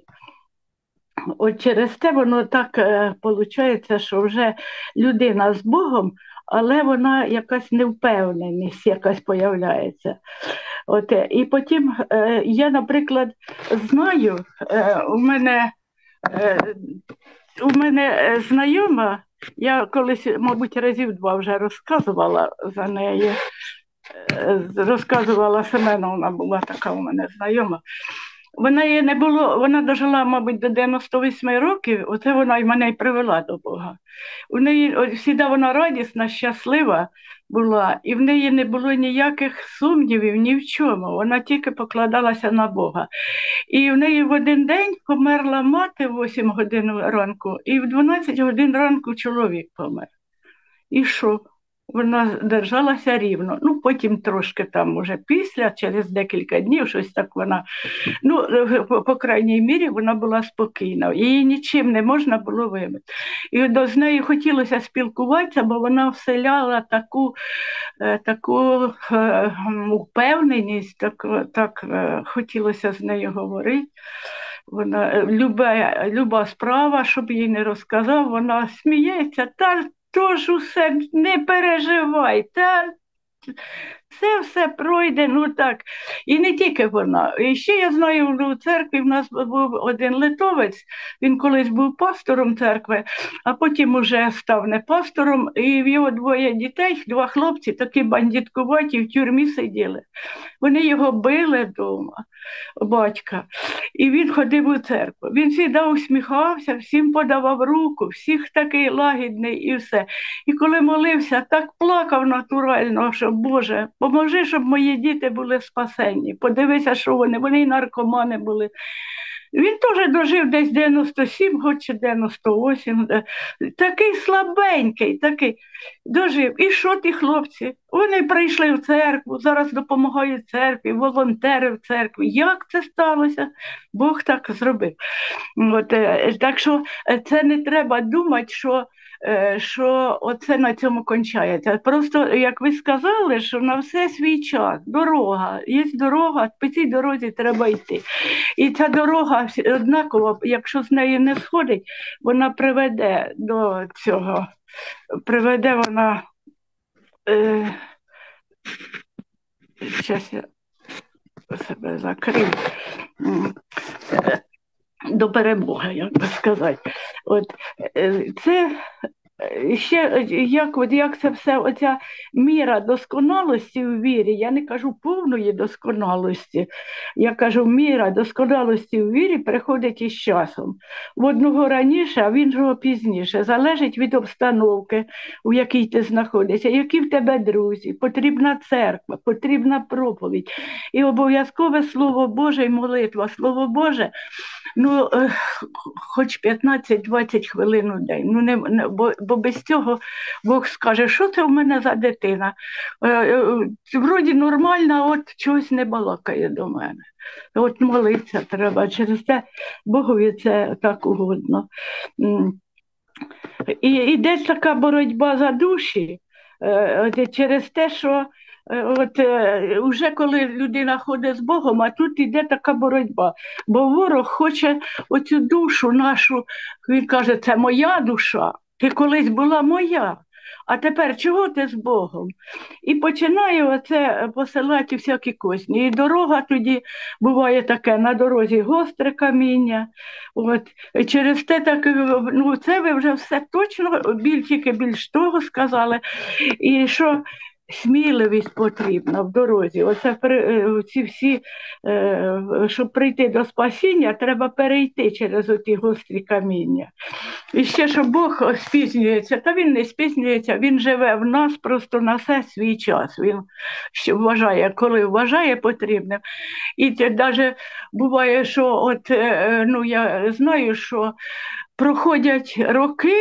От через те воно так виходить, що вже людина з Богом, але вона якась невпевненість якась появляється. От, і потім е, я, наприклад, знаю, е, у мене, е, у мене знайома, я колись, мабуть, разів два вже розказувала за неї, е, розказувала Семеновна, була така у мене знайома. Вона її не було, вона дожила, мабуть, до дев'яносто восьми років, оце вона й мене й привела до Бога. У неї завжди вона радісна, щаслива була, і в неї не було ніяких сумнівів ні в чому, вона тільки покладалася на Бога. І в неї в один день померла мати в вісім годин ранку, і в дванадцять годин ранку чоловік помер. І що? Вона держалася рівно. Ну, потім трошки там уже після, через декілька днів, щось так вона, ну, по, по крайній мірі, вона була спокійна. Її нічим не можна було вимити. І до, з нею хотілося спілкуватися, бо вона вселяла таку, е, таку е, впевненість, так, так е, хотілося з нею говорити. Вона, люба, люба справа, щоб їй не розказав, вона сміється, та тож усе, не переживай, та це все пройде, ну так. І не тільки вона. І ще я знаю, у церкві в нас був один литовець, він колись був пастором церкви, а потім уже став не пастором, і в його двоє дітей, два хлопці, такі бандиткуваті, в тюрмі сиділи. Вони його били вдома, батька, і він ходив у церкву. Він завжди усміхався, всім подавав руку, всіх такий лагідний і все. І коли молився, так плакав натурально, що, Боже, поможи, щоб мої діти були спасені. Подивися, що вони, вони й наркомани були. Він теж дожив десь дев'яносто сім років чи дев'яносто вісім. Такий слабенький, такий дожив. І що ті хлопці? Вони прийшли в церкву, зараз допомагають церкві, волонтери в церкві. Як це сталося? Бог так зробив. От, так що це не треба думати, що що оце на цьому кончається. Просто, як ви сказали, що на все свій час, дорога, є дорога, по цій дорозі треба йти. І ця дорога однаково, якщо з неї не сходить, вона приведе до цього, приведе вона, е, зараз я себе закрию, до перемоги, як би сказати. От, це е, ще е, як, от, як це все, оця міра досконалості у вірі, я не кажу повної досконалості, я кажу, міра досконалості у вірі приходить із часом. В одного раніше, а в іншого пізніше. Залежить від обстановки, у якій ти знаходишся, які в тебе друзі, потрібна церква, потрібна проповідь. І обов'язкове Слово Боже і молитва. Слово Боже, ну, е, хоч п'ятнадцять-двадцять хвилин у день. Ну, не, не, бо, бо без цього Бог скаже, що це в мене за дитина? Е, е, вроді нормальна, а от чогось не балакає до мене. От молитися треба, через це Богові це так угодно. М. І йде така боротьба за душі е, от через те, що е, от е, уже коли людина ходить з Богом, а тут йде така боротьба. Бо ворог хоче оцю душу нашу, він каже, це моя душа, ти колись була моя. А тепер чого ти з Богом? І починає оце посилати всякі косні. І дорога тоді буває таке, на дорозі гостре каміння. От. Через те так, ну це ви вже все точно, біль, тільки більш того сказали. І що сміливість потрібна в дорозі. Оце ці всі, щоб прийти до спасіння, треба перейти через оті гострі каміння. І ще, що Бог спізнюється, та він не спізнюється, він живе в нас, просто на все свій час. Він вважає, коли вважає потрібним. І навіть буває, що от, ну, я знаю, що проходять роки,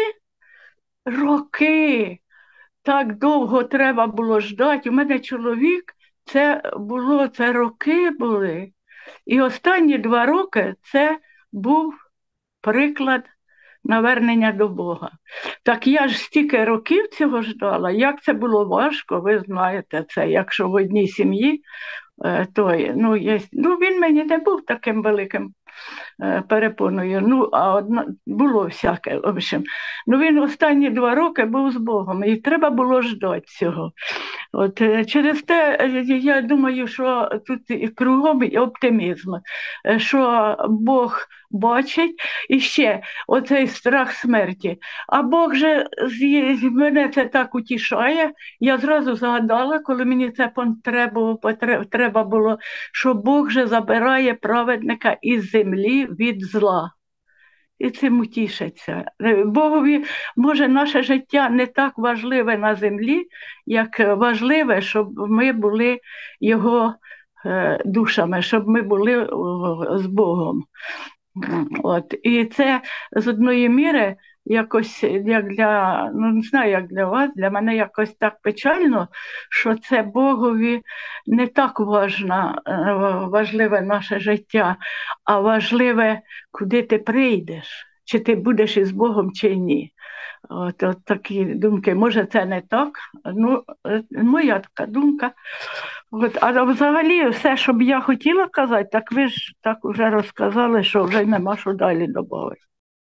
роки, так довго треба було ждати. У мене чоловік, це було, це роки були. І останні два роки це був приклад навернення до Бога. Так я ж стільки років цього ждала, як це було важко, ви знаєте це, якщо в одній сім'ї, то ну, є, ну, він мені не був таким великим перепоною, ну, а одна, було всяке, в общем. Ну, він останні два роки був з Богом, і треба було ждати цього. От, через те, я думаю, що тут кругом оптимізм, що Бог бачить, і ще оцей страх смерті. А Бог же мене це так утішає, я зразу згадала, коли мені це треба, треба було, що Бог же забирає праведника із землі від зла. І цим утішаться. Богові, може, наше життя не так важливе на землі, як важливе, щоб ми були його душами, щоб ми були з Богом. От. І це з одної міри якось, як для, ну не знаю, як для вас, для мене якось так печально, що це Богові не так важна, важливе наше життя, а важливе, куди ти прийдеш, чи ти будеш із Богом, чи ні. От, от такі думки. Може, це не так, ну, моя така думка. От, а взагалі, все, що б я хотіла казати, так ви ж так вже розказали, що вже нема що далі додати.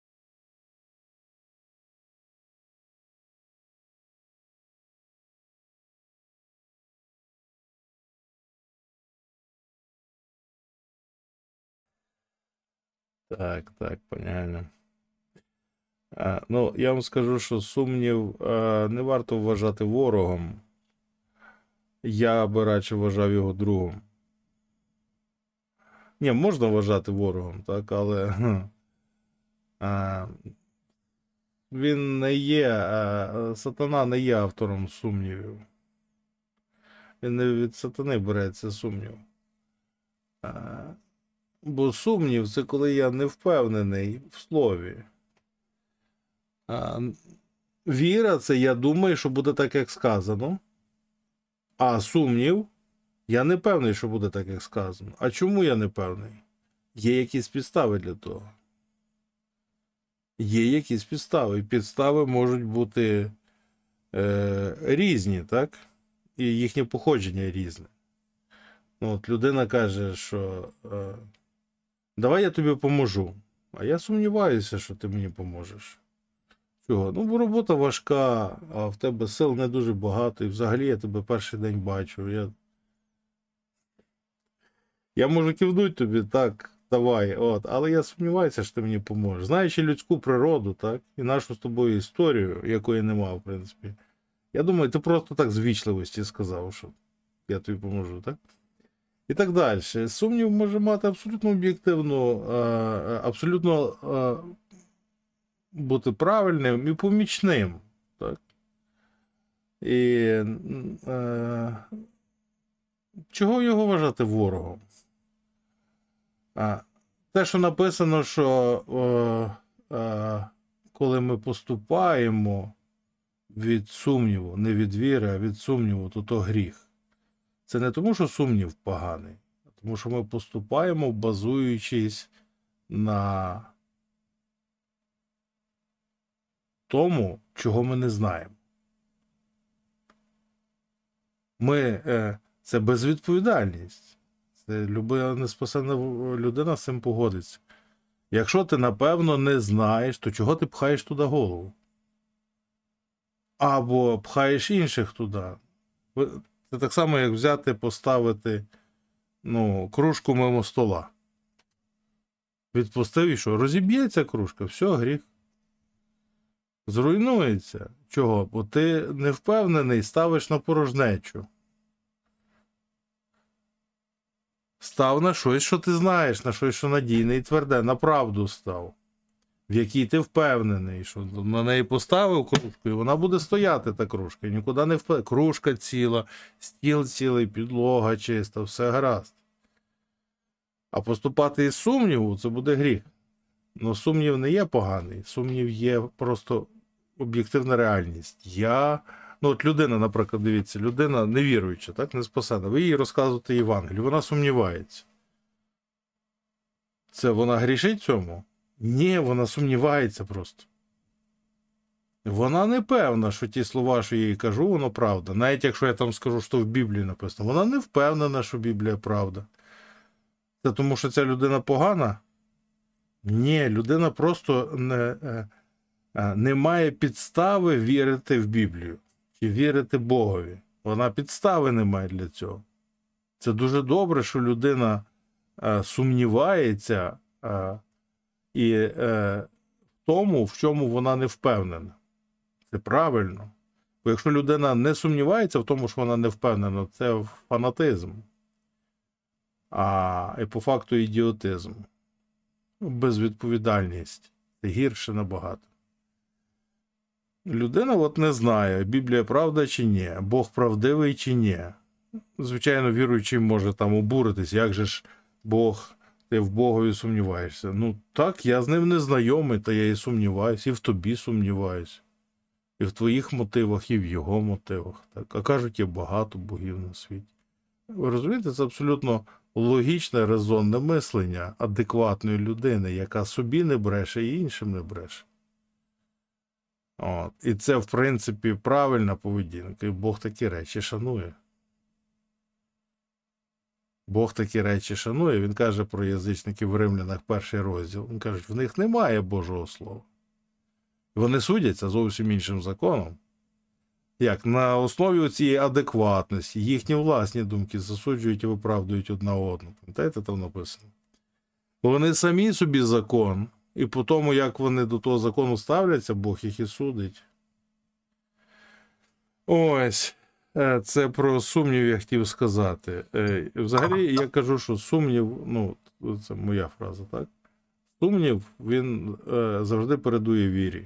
Так, так, понятно. А, ну, я вам скажу, що сумнів а, не варто вважати ворогом. Я би радше вважав його другом. Ні, можна вважати ворогом, так, але а, він не є, а, сатана не є автором сумнівів. Він не від сатани береться сумнів. А, бо сумнів – це коли я не впевнений в слові. А, віра – це я думаю, що буде так, як сказано. А сумнів – я не певний, що буде так, як сказано. А чому я не певний? Є якісь підстави для того. Є якісь підстави. І підстави можуть бути е, різні, так? І їхнє походження різне. Ну, от людина каже, що е, давай я тобі поможу. А я сумніваюся, що ти мені поможеш. Чого? Ну, бо робота важка, а в тебе сил не дуже багато, і взагалі я тебе перший день бачу. Я, я можу кивнути тобі, так, давай, от. Але я сумніваюся, що ти мені поможеш. Знаючи людську природу, так, і нашу з тобою історію, якої нема, в принципі. Я думаю, ти просто так з вічливості сказав, що я тобі поможу, так? І так далі. Сумнів може мати абсолютно об'єктивну, е, е, абсолютно е, бути правильним і помічним. Так? І е, чого його вважати ворогом? А, те, що написано, що е, е, коли ми поступаємо від сумніву, не від віри, а від сумніву, то то гріх. Це не тому, що сумнів поганий, а тому, що ми поступаємо, базуючись на тому, чого ми не знаємо. Ми, е, це безвідповідальність. Це люба неспасена людина з цим погодиться. Якщо ти, напевно, не знаєш, то чого ти пхаєш туди голову? Або пхаєш інших туди. Це так само, як взяти, поставити, ну, кружку мимо стола. Відпустив і що? Розіб'ється кружка, все, гріх. Зруйнується. Чого? Бо ти не впевнений, ставиш на порожнечу. Став на щось, що ти знаєш, на щось, що надійне і тверде, на правду став, в якій ти впевнений, що на неї поставив кружку, і вона буде стояти, та кружка, і нікуди не впевнений. Кружка ціла, стіл цілий, підлога чиста, все гаразд. А поступати із сумніву – це буде гріх. Ну, сумнів не є поганий, сумнів є просто об'єктивна реальність. Я, ну от людина, наприклад, дивіться, людина невіруюча, так, не спасена, ви їй розказуєте Євангелію, вона сумнівається. Це вона грішить цьому? Ні, вона сумнівається просто. Вона не певна, що ті слова, що я їй кажу, воно правда. Навіть якщо я там скажу, що в Біблії написано, вона не впевнена, що Біблія правда. Це тому, що ця людина погана? Ні, людина просто не, не має підстави вірити в Біблію. Чи вірити Богові. Вона підстави не має для цього. Це дуже добре, що людина а, сумнівається а, і а, в тому, в чому вона не впевнена. Це правильно. Бо якщо людина не сумнівається в тому, що вона не впевнена, це фанатизм. А і по факту ідіотизм. Безвідповідальність. Це гірше набагато. Людина от не знає, Біблія правда чи ні, Бог правдивий чи ні. Звичайно, віруючий може там обуритись, як же ж Бог, ти в Богові сумніваєшся. Ну так, я з ним не знайомий, та я і сумніваюсь, і в тобі сумніваюсь. І в твоїх мотивах, і в його мотивах. Так? А кажуть, є багато богів на світі. Ви розумієте, це абсолютно логічне, резонне мислення адекватної людини, яка собі не бреше і іншим не бреше. От. І це, в принципі, правильна поведінка. І Бог такі речі шанує. Бог такі речі шанує. Він каже про язичників в Римлянах, перший розділ. Він каже, в них немає Божого Слова. Вони судяться зовсім іншим законом. Як? На основі цієї адекватності, їхні власні думки засуджують і виправдують одна одну. Пам'ятаєте, там написано? Вони самі собі закон, і по тому, як вони до того закону ставляться, Бог їх і судить. Ось, це про сумнів я хотів сказати. Взагалі, я кажу, що сумнів, ну, це моя фраза, так? Сумнів, він завжди передує вірі.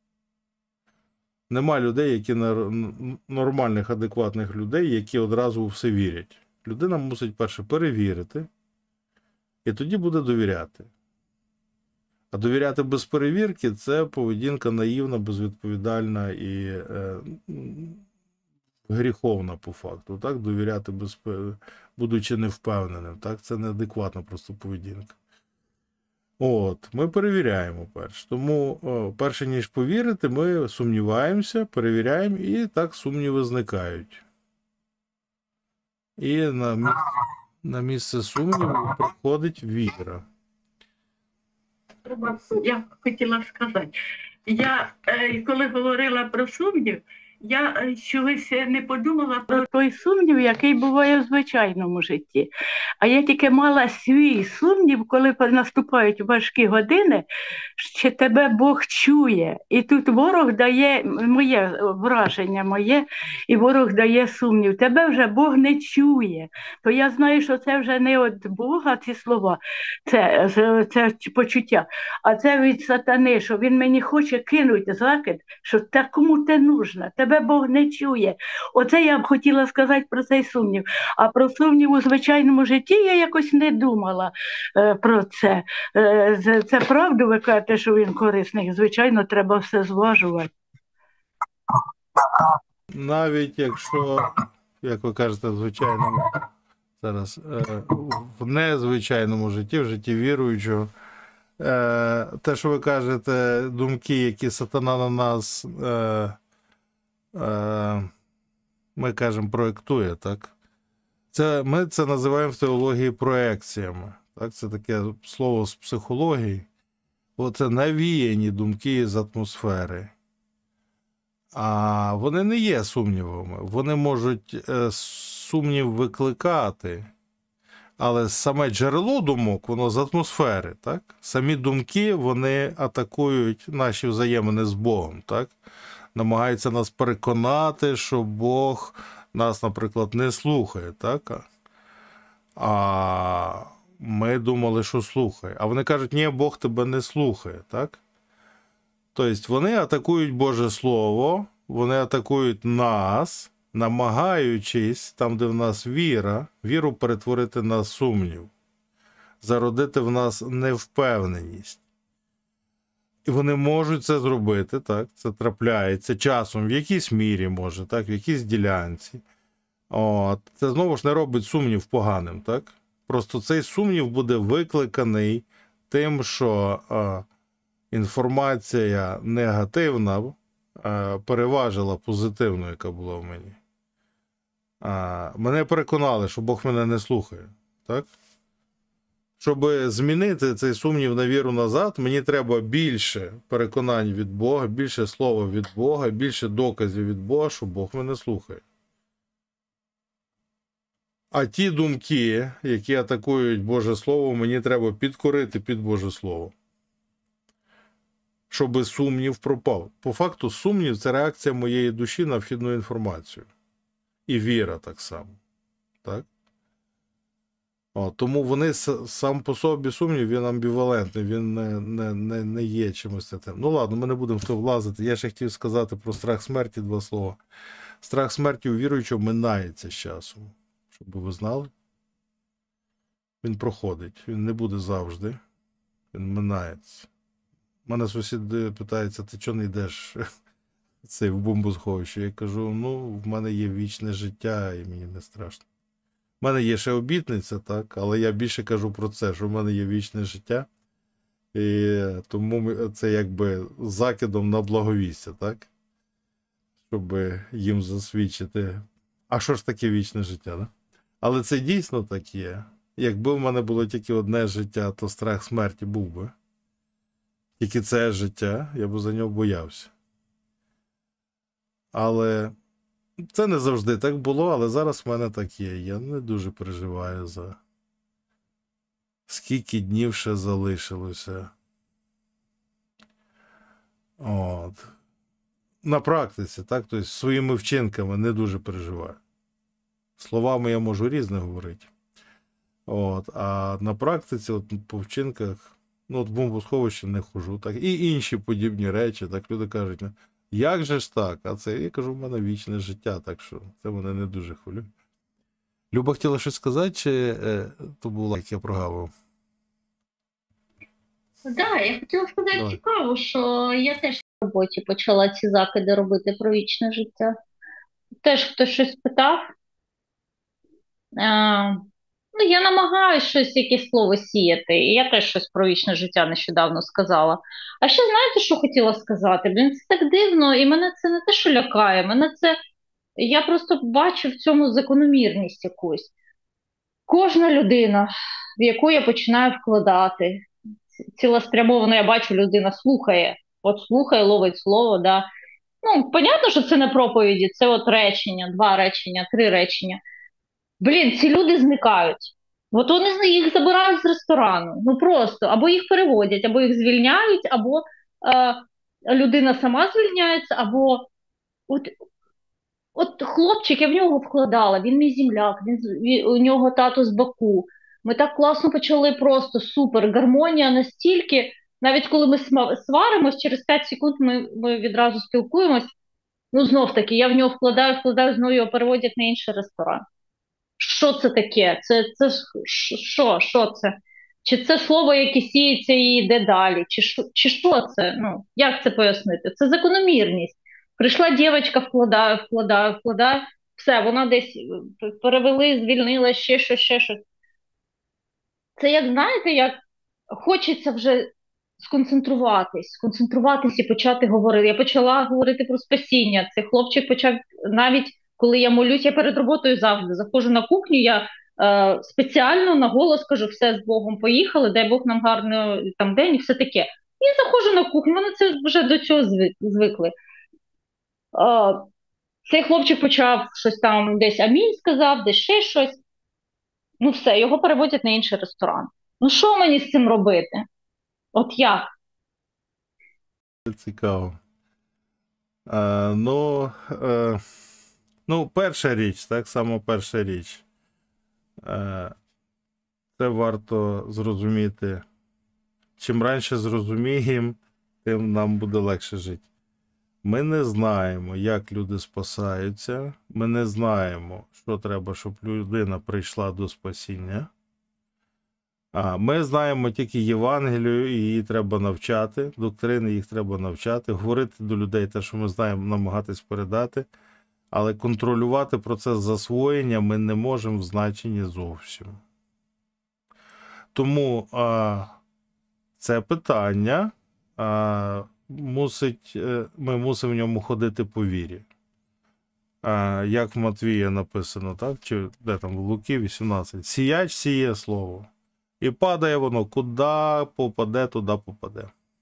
Нема людей, які нормальних, адекватних людей, які одразу у все вірять. Людина мусить перше перевірити, і тоді буде довіряти. А довіряти без перевірки – це поведінка наївна, безвідповідальна і е, гріховна по факту. Так? Довіряти, без, будучи невпевненим. Так? Це неадекватна просто поведінка. От, ми перевіряємо перше. Тому, о, перше ніж повірити, ми сумніваємося, перевіряємо, і так сумніви зникають. І на місце, на місце сумніву приходить віра. Я хотіла сказати, я е, коли говорила про сумнів, Я е, чогось не подумала про той сумнів, який буває в звичайному житті. А я тільки мала свій сумнів, коли наступають важкі години, що тебе Бог чує. І тут ворог дає моє враження моє, і ворог дає сумнів. Тебе вже Бог не чує. То я знаю, що це вже не від Бога ці слова, це, це, це почуття, а це від сатани, що він мені хоче кинути закид, що та кому ти нужна, тебе Бог не чує. Оце я б хотіла сказати про цей сумнів. А про сумнів у звичайному житті я якось не думала е, про це. Е, це. Це правда, ви кажете, що він корисний. Звичайно, треба все зважувати. Навіть якщо, як ви кажете, в звичайному зараз е, в незвичайному житті, в житті віруючого, е, те, що ви кажете, думки, які сатана на нас, е, е, ми кажемо, проєктує, так? Це, ми це називаємо в теології проекціями. Так? Це таке слово з психології. Оце навіяні думки з атмосфери. А вони не є сумнівами. Вони можуть е, сумнів викликати, але саме джерело думок, воно з атмосфери. Так? Самі думки, вони атакують наші взаємини з Богом. Так? Намагаються нас переконати, що Бог нас, наприклад, не слухає. Так? А ми думали, що слухає. А вони кажуть, ні, Бог тебе не слухає. Так? Тобто вони атакують Боже Слово, вони атакують нас, намагаючись, там, де в нас віра, віру перетворити на сумнів, зародити в нас невпевненість. І вони можуть це зробити, так, це трапляється часом, в якійсь мірі може, так, в якійсь ділянці. От. Це знову ж не робить сумнів поганим, так? Просто цей сумнів буде викликаний тим, що а, інформація негативна а, переважила позитивну, яка була в мені. А, мене переконали, що Бог мене не слухає, так? Щоб змінити цей сумнів на віру назад, мені треба більше переконань від Бога, більше слова від Бога, більше доказів від Бога, що Бог мене слухає. А ті думки, які атакують Боже Слово, мені треба підкорити під Боже Слово. Щоб сумнів пропав. По факту, сумнів – це реакція моєї душі на вхідну інформацію. І віра так само. Так? О, тому вони сам по собі сумнів, він амбівалентний, він не, не, не, не є чимось таким. Ну ладно, ми не будемо в то влазити. Я ще хотів сказати про страх смерті два слова. Страх смерті у віруючого минається з часом. Щоб ви знали. Він проходить, він не буде завжди. Він минається. У мене сусід питається, ти чого не йдеш цей, в бомбосховище? Я кажу, ну, в мене є вічне життя і мені не страшно. У мене є ще обітниця, так, але я більше кажу про це, що в мене є вічне життя. І тому це якби закидом на благовістя, так? Щоб їм засвідчити. А що ж таке вічне життя, да? Але це дійсно так є. Якби в мене було тільки одне життя, то страх смерті був би. Тільки це життя, я б за нього боявся. Але це не завжди так було, але зараз в мене так є. Я не дуже переживаю за скільки днів ще залишилося. От. На практиці, так? Тобто своїми вчинками не дуже переживаю. Словами я можу різне говорити. От. А на практиці, от, по вчинках, ну, от в бомбосховище не хожу. Так? І інші подібні речі. Так люди кажуть, як же ж так? А це, я кажу, в мене вічне життя, так що це мене не дуже хвилює. Люба хотіла щось сказати, чи е, то було, як я прогавив? Так, да, я хотіла сказати Давай. цікаво, що я теж в роботі почала ці закиди робити про вічне життя. Теж хтось щось питав. А, ну, я намагаюся щось, якесь слово сіяти. І я теж щось про вічне життя нещодавно сказала. А ще знаєте, що хотіла сказати? Блін, це так дивно, і мене це не те, що лякає, мене це... Я просто бачу в цьому закономірність якусь. Кожна людина, в яку я починаю вкладати, цілеспрямовано я бачу, людина слухає. От слухає, ловить слово, да. Ну, понятно, що це не проповіді, це от речення, два речення, три речення. Блін, ці люди зникають. От вони з- їх забирають з ресторану. Ну просто або їх переводять, або їх звільняють, або е, людина сама звільняється, або от, от хлопчик, я в нього вкладала, він мій земляк, він, з- він у нього тато з Баку. Ми так класно почали, просто супер. Гармонія настільки, навіть коли ми сма- сваримось, через п'ять секунд ми, ми відразу спілкуємось. Ну, знов таки, я в нього вкладаю, вкладаю, знову його переводять на інший ресторан. Що це таке? Це, це ж ш- що? Що це? Чи це слово, яке сіється і йде далі? Чи що, чи що це? Ну, як це пояснити? Це закономірність. Прийшла дівчинка, вкладає, вкладає, вкладає, все, вона десь е, перевели, звільнила, ще щось, ще щось. Це як, знаєте, як хочеться вже сконцентруватись, сконцентруватись і почати говорити. Я почала говорити про спасіння. Цей хлопчик почав навіть коли я молюсь, я перед роботою завжди заходжу на кухню, я е, спеціально на голос кажу, все з Богом поїхали, дай Бог нам гарний там день і все таке. І заходжу на кухню, вони це вже до цього звик, звикли. Е, цей хлопчик почав щось там десь амінь сказав, десь ще щось. Ну все, його переводять на інший ресторан. Ну що мені з цим робити? От як? Це цікаво. Е, ну, е, ну, перша річ, так само перша річ. Е, це варто зрозуміти. Чим раніше зрозуміємо, тим нам буде легше жити. Ми не знаємо, як люди спасаються. Ми не знаємо, що треба, щоб людина прийшла до спасіння. А, ми знаємо тільки Євангелію, і її треба навчати, доктрини їх треба навчати, говорити до людей те, що ми знаємо, намагатись передати, але контролювати процес засвоєння ми не можемо в значенні зовсім. Тому а, це питання, а, мусить, ми мусимо в ньому ходити по вірі. А, як в Матвія написано, так? Чи де там в Луки вісімнадцять. Сіяч сіє слово. І падає воно, куди попаде, туди попаде.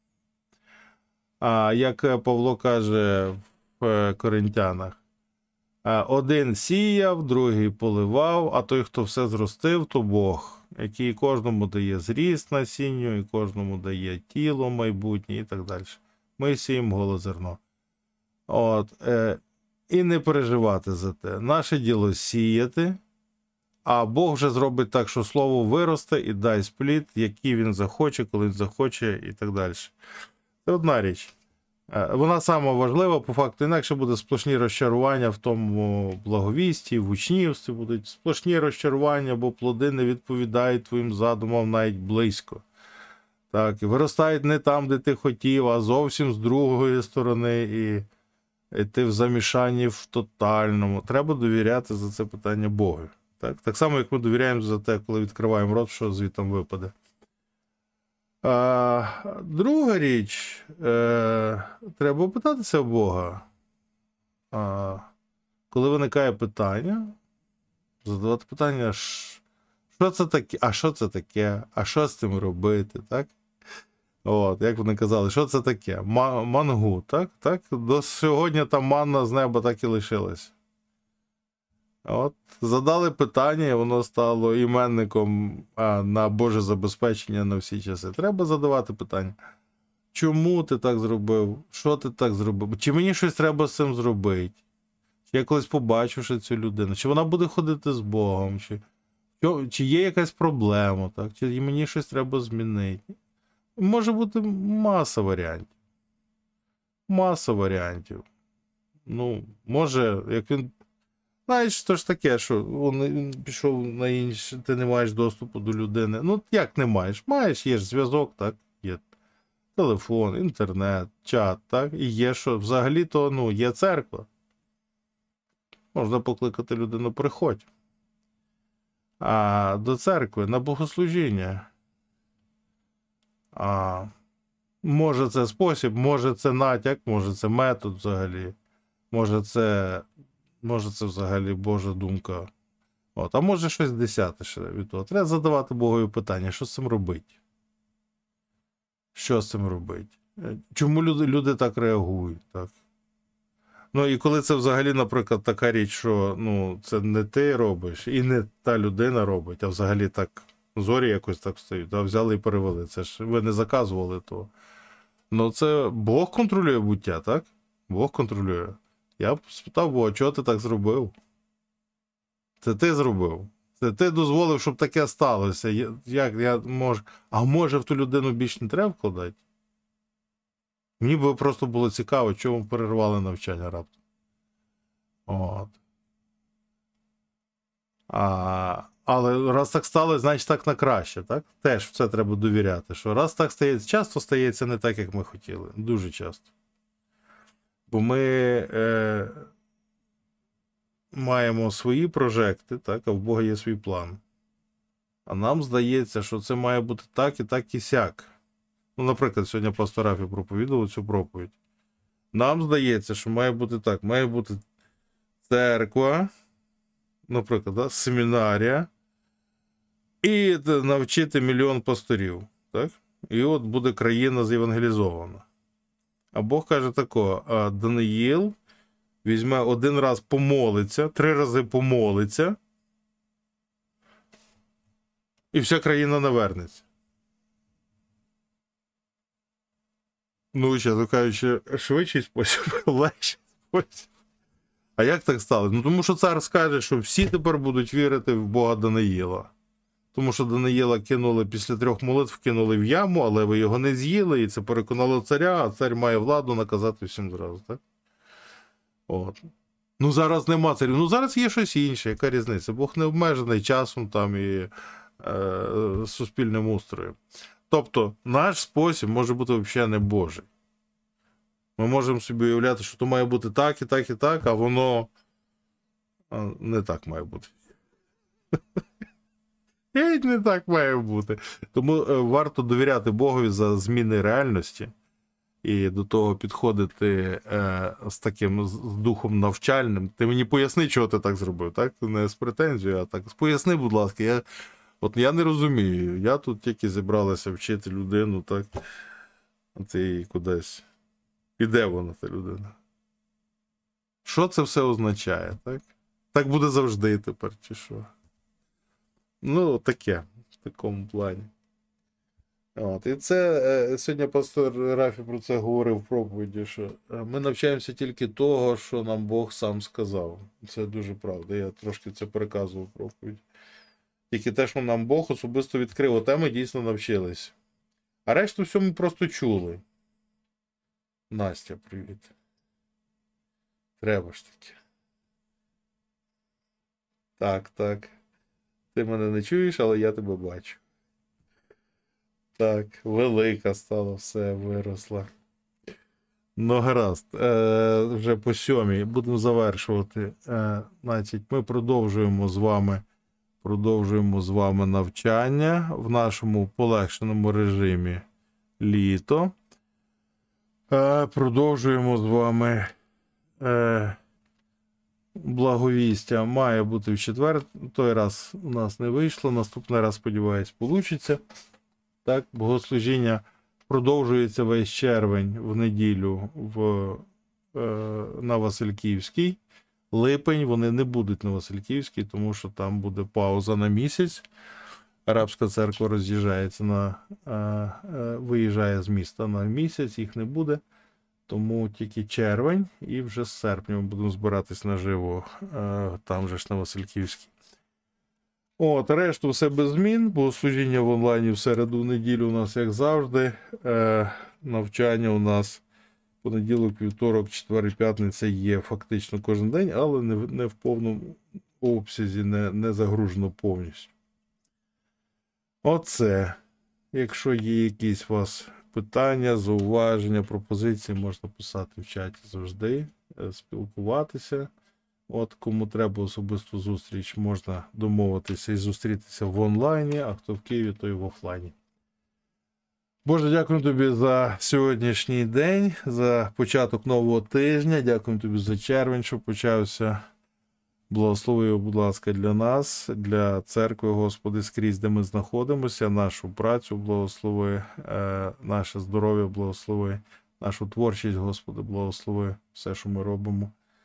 А як Павло каже в Коринтянах, один сіяв, другий поливав, а той, хто все зростив, то Бог, який кожному дає зріст насінню, і кожному дає тіло майбутнє і так далі. Ми сіємо голе зерно. От, е, і не переживати за те. Наше діло сіяти, а Бог вже зробить так, що слово виросте і дасть плід, який він захоче, коли він захоче і так далі. Це одна річ. Вона сама важлива, по факту, інакше буде сплошні розчарування в тому благовісті, в учнівстві будуть сплошні розчарування, бо плоди не відповідають твоїм задумам навіть близько. Так, і виростають не там, де ти хотів, а зовсім з другої сторони, і, і ти в замішанні в тотальному. Треба довіряти за це питання Богу. Так, так само, як ми довіряємо за те, коли відкриваємо рот, що звідтам випаде. А, друга річ, е, треба питатися в Бога. А, коли виникає питання, задавати питання, що це таке, а що це таке, а що з цим робити, так? От, як вони казали, що це таке? Ма- мангу, так? Так? До сьогодні там манна з неба так і лишилась. От, задали питання, і воно стало іменником а, на Боже забезпечення на всі часи. Треба задавати питання. Чому ти так зробив? Що ти так зробив? Чи мені щось треба з цим зробити? Чи я колись побачу, що цю людину? Чи вона буде ходити з Богом? Чи, чи є якась проблема? Так? Чи мені щось треба змінити? Може бути маса варіантів. Маса варіантів. Ну, може, як він... Знаєш, то ж таке, що він пішов на інше, ти не маєш доступу до людини. Ну, як не маєш? Маєш, є ж зв'язок, так, є телефон, інтернет, чат, так, і є, що взагалі-то, ну, є церква. Можна покликати людину, приходь. А до церкви на богослужіння. А може це спосіб, може це натяк, може це метод взагалі, може це... Може, це взагалі Божа думка. От. А може щось десяте ще від того. Треба задавати Богові питання, що з цим робити? Що з цим робити? Чому люди, люди так реагують? Так? Ну і коли це взагалі, наприклад, така річ, що ну, це не ти робиш, і не та людина робить, а взагалі так зорі якось так встають, а взяли і перевели. Це ж ви не заказували того. Ну це Бог контролює буття, так? Бог контролює. Я б спитав Бога, чого ти так зробив? Це ти зробив. Це ти дозволив, щоб таке сталося. Я- Як я можу. А може в ту людину більше не треба вкладати? Мені би просто було цікаво, чому перервали навчання раптом. От. А, але раз так стало, значить так на краще, так? Теж в це треба довіряти. Що раз так стається, часто стається не так, як ми хотіли. Дуже часто. Бо ми е, маємо свої прожекти, так, а в Бога є свій план. А нам здається, що це має бути так і так і сяк. Ну, наприклад, сьогодні пастор Рафі проповідував цю проповідь. Нам здається, що має бути так. Має бути церква, наприклад, да, семінарія, і навчити мільйон пасторів. Так? І от буде країна зєвангелізована. А Бог каже тако, а Даниїл візьме один раз помолиться, три рази помолиться, і вся країна навернеться. Ну, чесно кажучи, швидший спосіб, легший спосіб. А як так стало? Ну, тому що цар скаже, що всі тепер будуть вірити в Бога Даниїла. Тому що Даниїла кинули після трьох молитв, кинули в яму, але ви його не з'їли, і це переконало царя, а цар має владу наказати всім зразу, так? От. Ну, зараз нема царів. Ну, зараз є щось інше, яка різниця? Бог не обмежений часом там і е, суспільним устроєм. Тобто, наш спосіб може бути взагалі не Божий. Ми можемо собі уявляти, що то має бути так, і так, і так, а воно а, не так має бути. Геть не так має бути. Тому е, варто довіряти Богові за зміни реальності і до того підходити е, з таким з духом навчальним. Ти мені поясни, чого ти так зробив, так? Не з претензією, а так. Поясни, будь ласка, я, от я не розумію. Я тут тільки зібралася вчити людину, так? А ти її кудись. І де вона, та людина? Що це все означає, так? Так буде завжди тепер, чи що? Ну, таке, в такому плані. От. І це, е, сьогодні пастор Рафі про це говорив в проповіді, що е, ми навчаємося тільки того, що нам Бог сам сказав. Це дуже правда, я трошки це переказував в проповіді. Тільки те, що нам Бог особисто відкрив, оте ми дійсно навчились. А решту всьому просто чули. Настя, привіт. Треба ж таки. Так, так. Ти мене не чуєш, але я тебе бачу. Так, велика стала, все, виросла. Ну, гаразд. Е, вже по сьомій. Будемо завершувати. Е, значить, ми продовжуємо з вами продовжуємо з вами навчання в нашому полегшеному режимі літо. Е, продовжуємо з вами е, благовістя. Має бути в четвер. Той раз у нас не вийшло. Наступний раз, сподіваюсь, вийде. Так, богослужіння продовжується весь червень в неділю в, е, на Васильківській. Липень вони не будуть на Васильківській, тому що там буде пауза на місяць. Арабська церква роз'їжджається на, е, е, виїжджає з міста на місяць, їх не буде. Тому тільки червень і вже з серпня ми будемо збиратись наживо е, там же ж на Васильківській. От, решту все без змін, богослужіння в онлайні в середу, в неділю у нас, як завжди. Е, навчання у нас понеділок, вівторок, четвер і п'ятниця є фактично кожен день, але не, в- не в повному обсязі, не, не загружено повністю. Оце. Якщо є якісь у вас питання, зауваження, пропозиції, можна писати в чаті завжди, е, спілкуватися. От, кому треба особисту зустріч, можна домовитися і зустрітися в онлайні, а хто в Києві, то і в офлайні. Боже, дякую тобі за сьогоднішній день, за початок нового тижня. Дякую тобі за червень, що почався. Благослови його, будь ласка, для нас, для церкви, Господи, скрізь, де ми знаходимося, нашу працю благослови, е, наше здоров'я благослови, нашу творчість, Господи, благослови все, що ми робимо.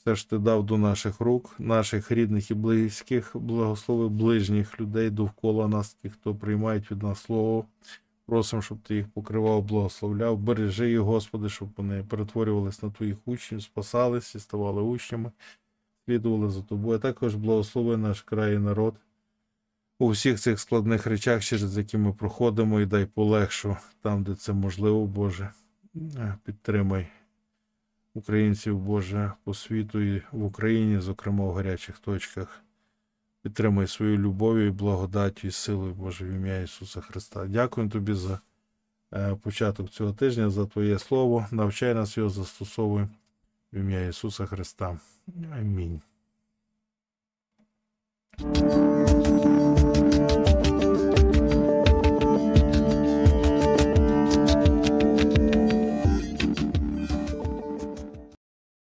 все ж ти дав до наших рук, наших рідних і близьких, благослови ближніх людей довкола нас, тих, хто приймають від нас слово. Просимо, щоб ти їх покривав, благословляв. Бережи їх, Господи, щоб вони перетворювалися на твоїх учнів, спасались і ставали учнями, слідували за тобою. А також благослови наш край і народ у всіх цих складних речах, через які ми проходимо, і дай полегшу там, де це можливо, Боже. Підтримай українців, Боже, по світу і в Україні, зокрема в гарячих точках. Підтримай свою любов'ю і благодаттю і силою, Боже, в ім'я Ісуса Христа. Дякую тобі за е, початок цього тижня, за Твоє Слово. Навчай нас його, застосовуй в ім'я Ісуса Христа. Амінь.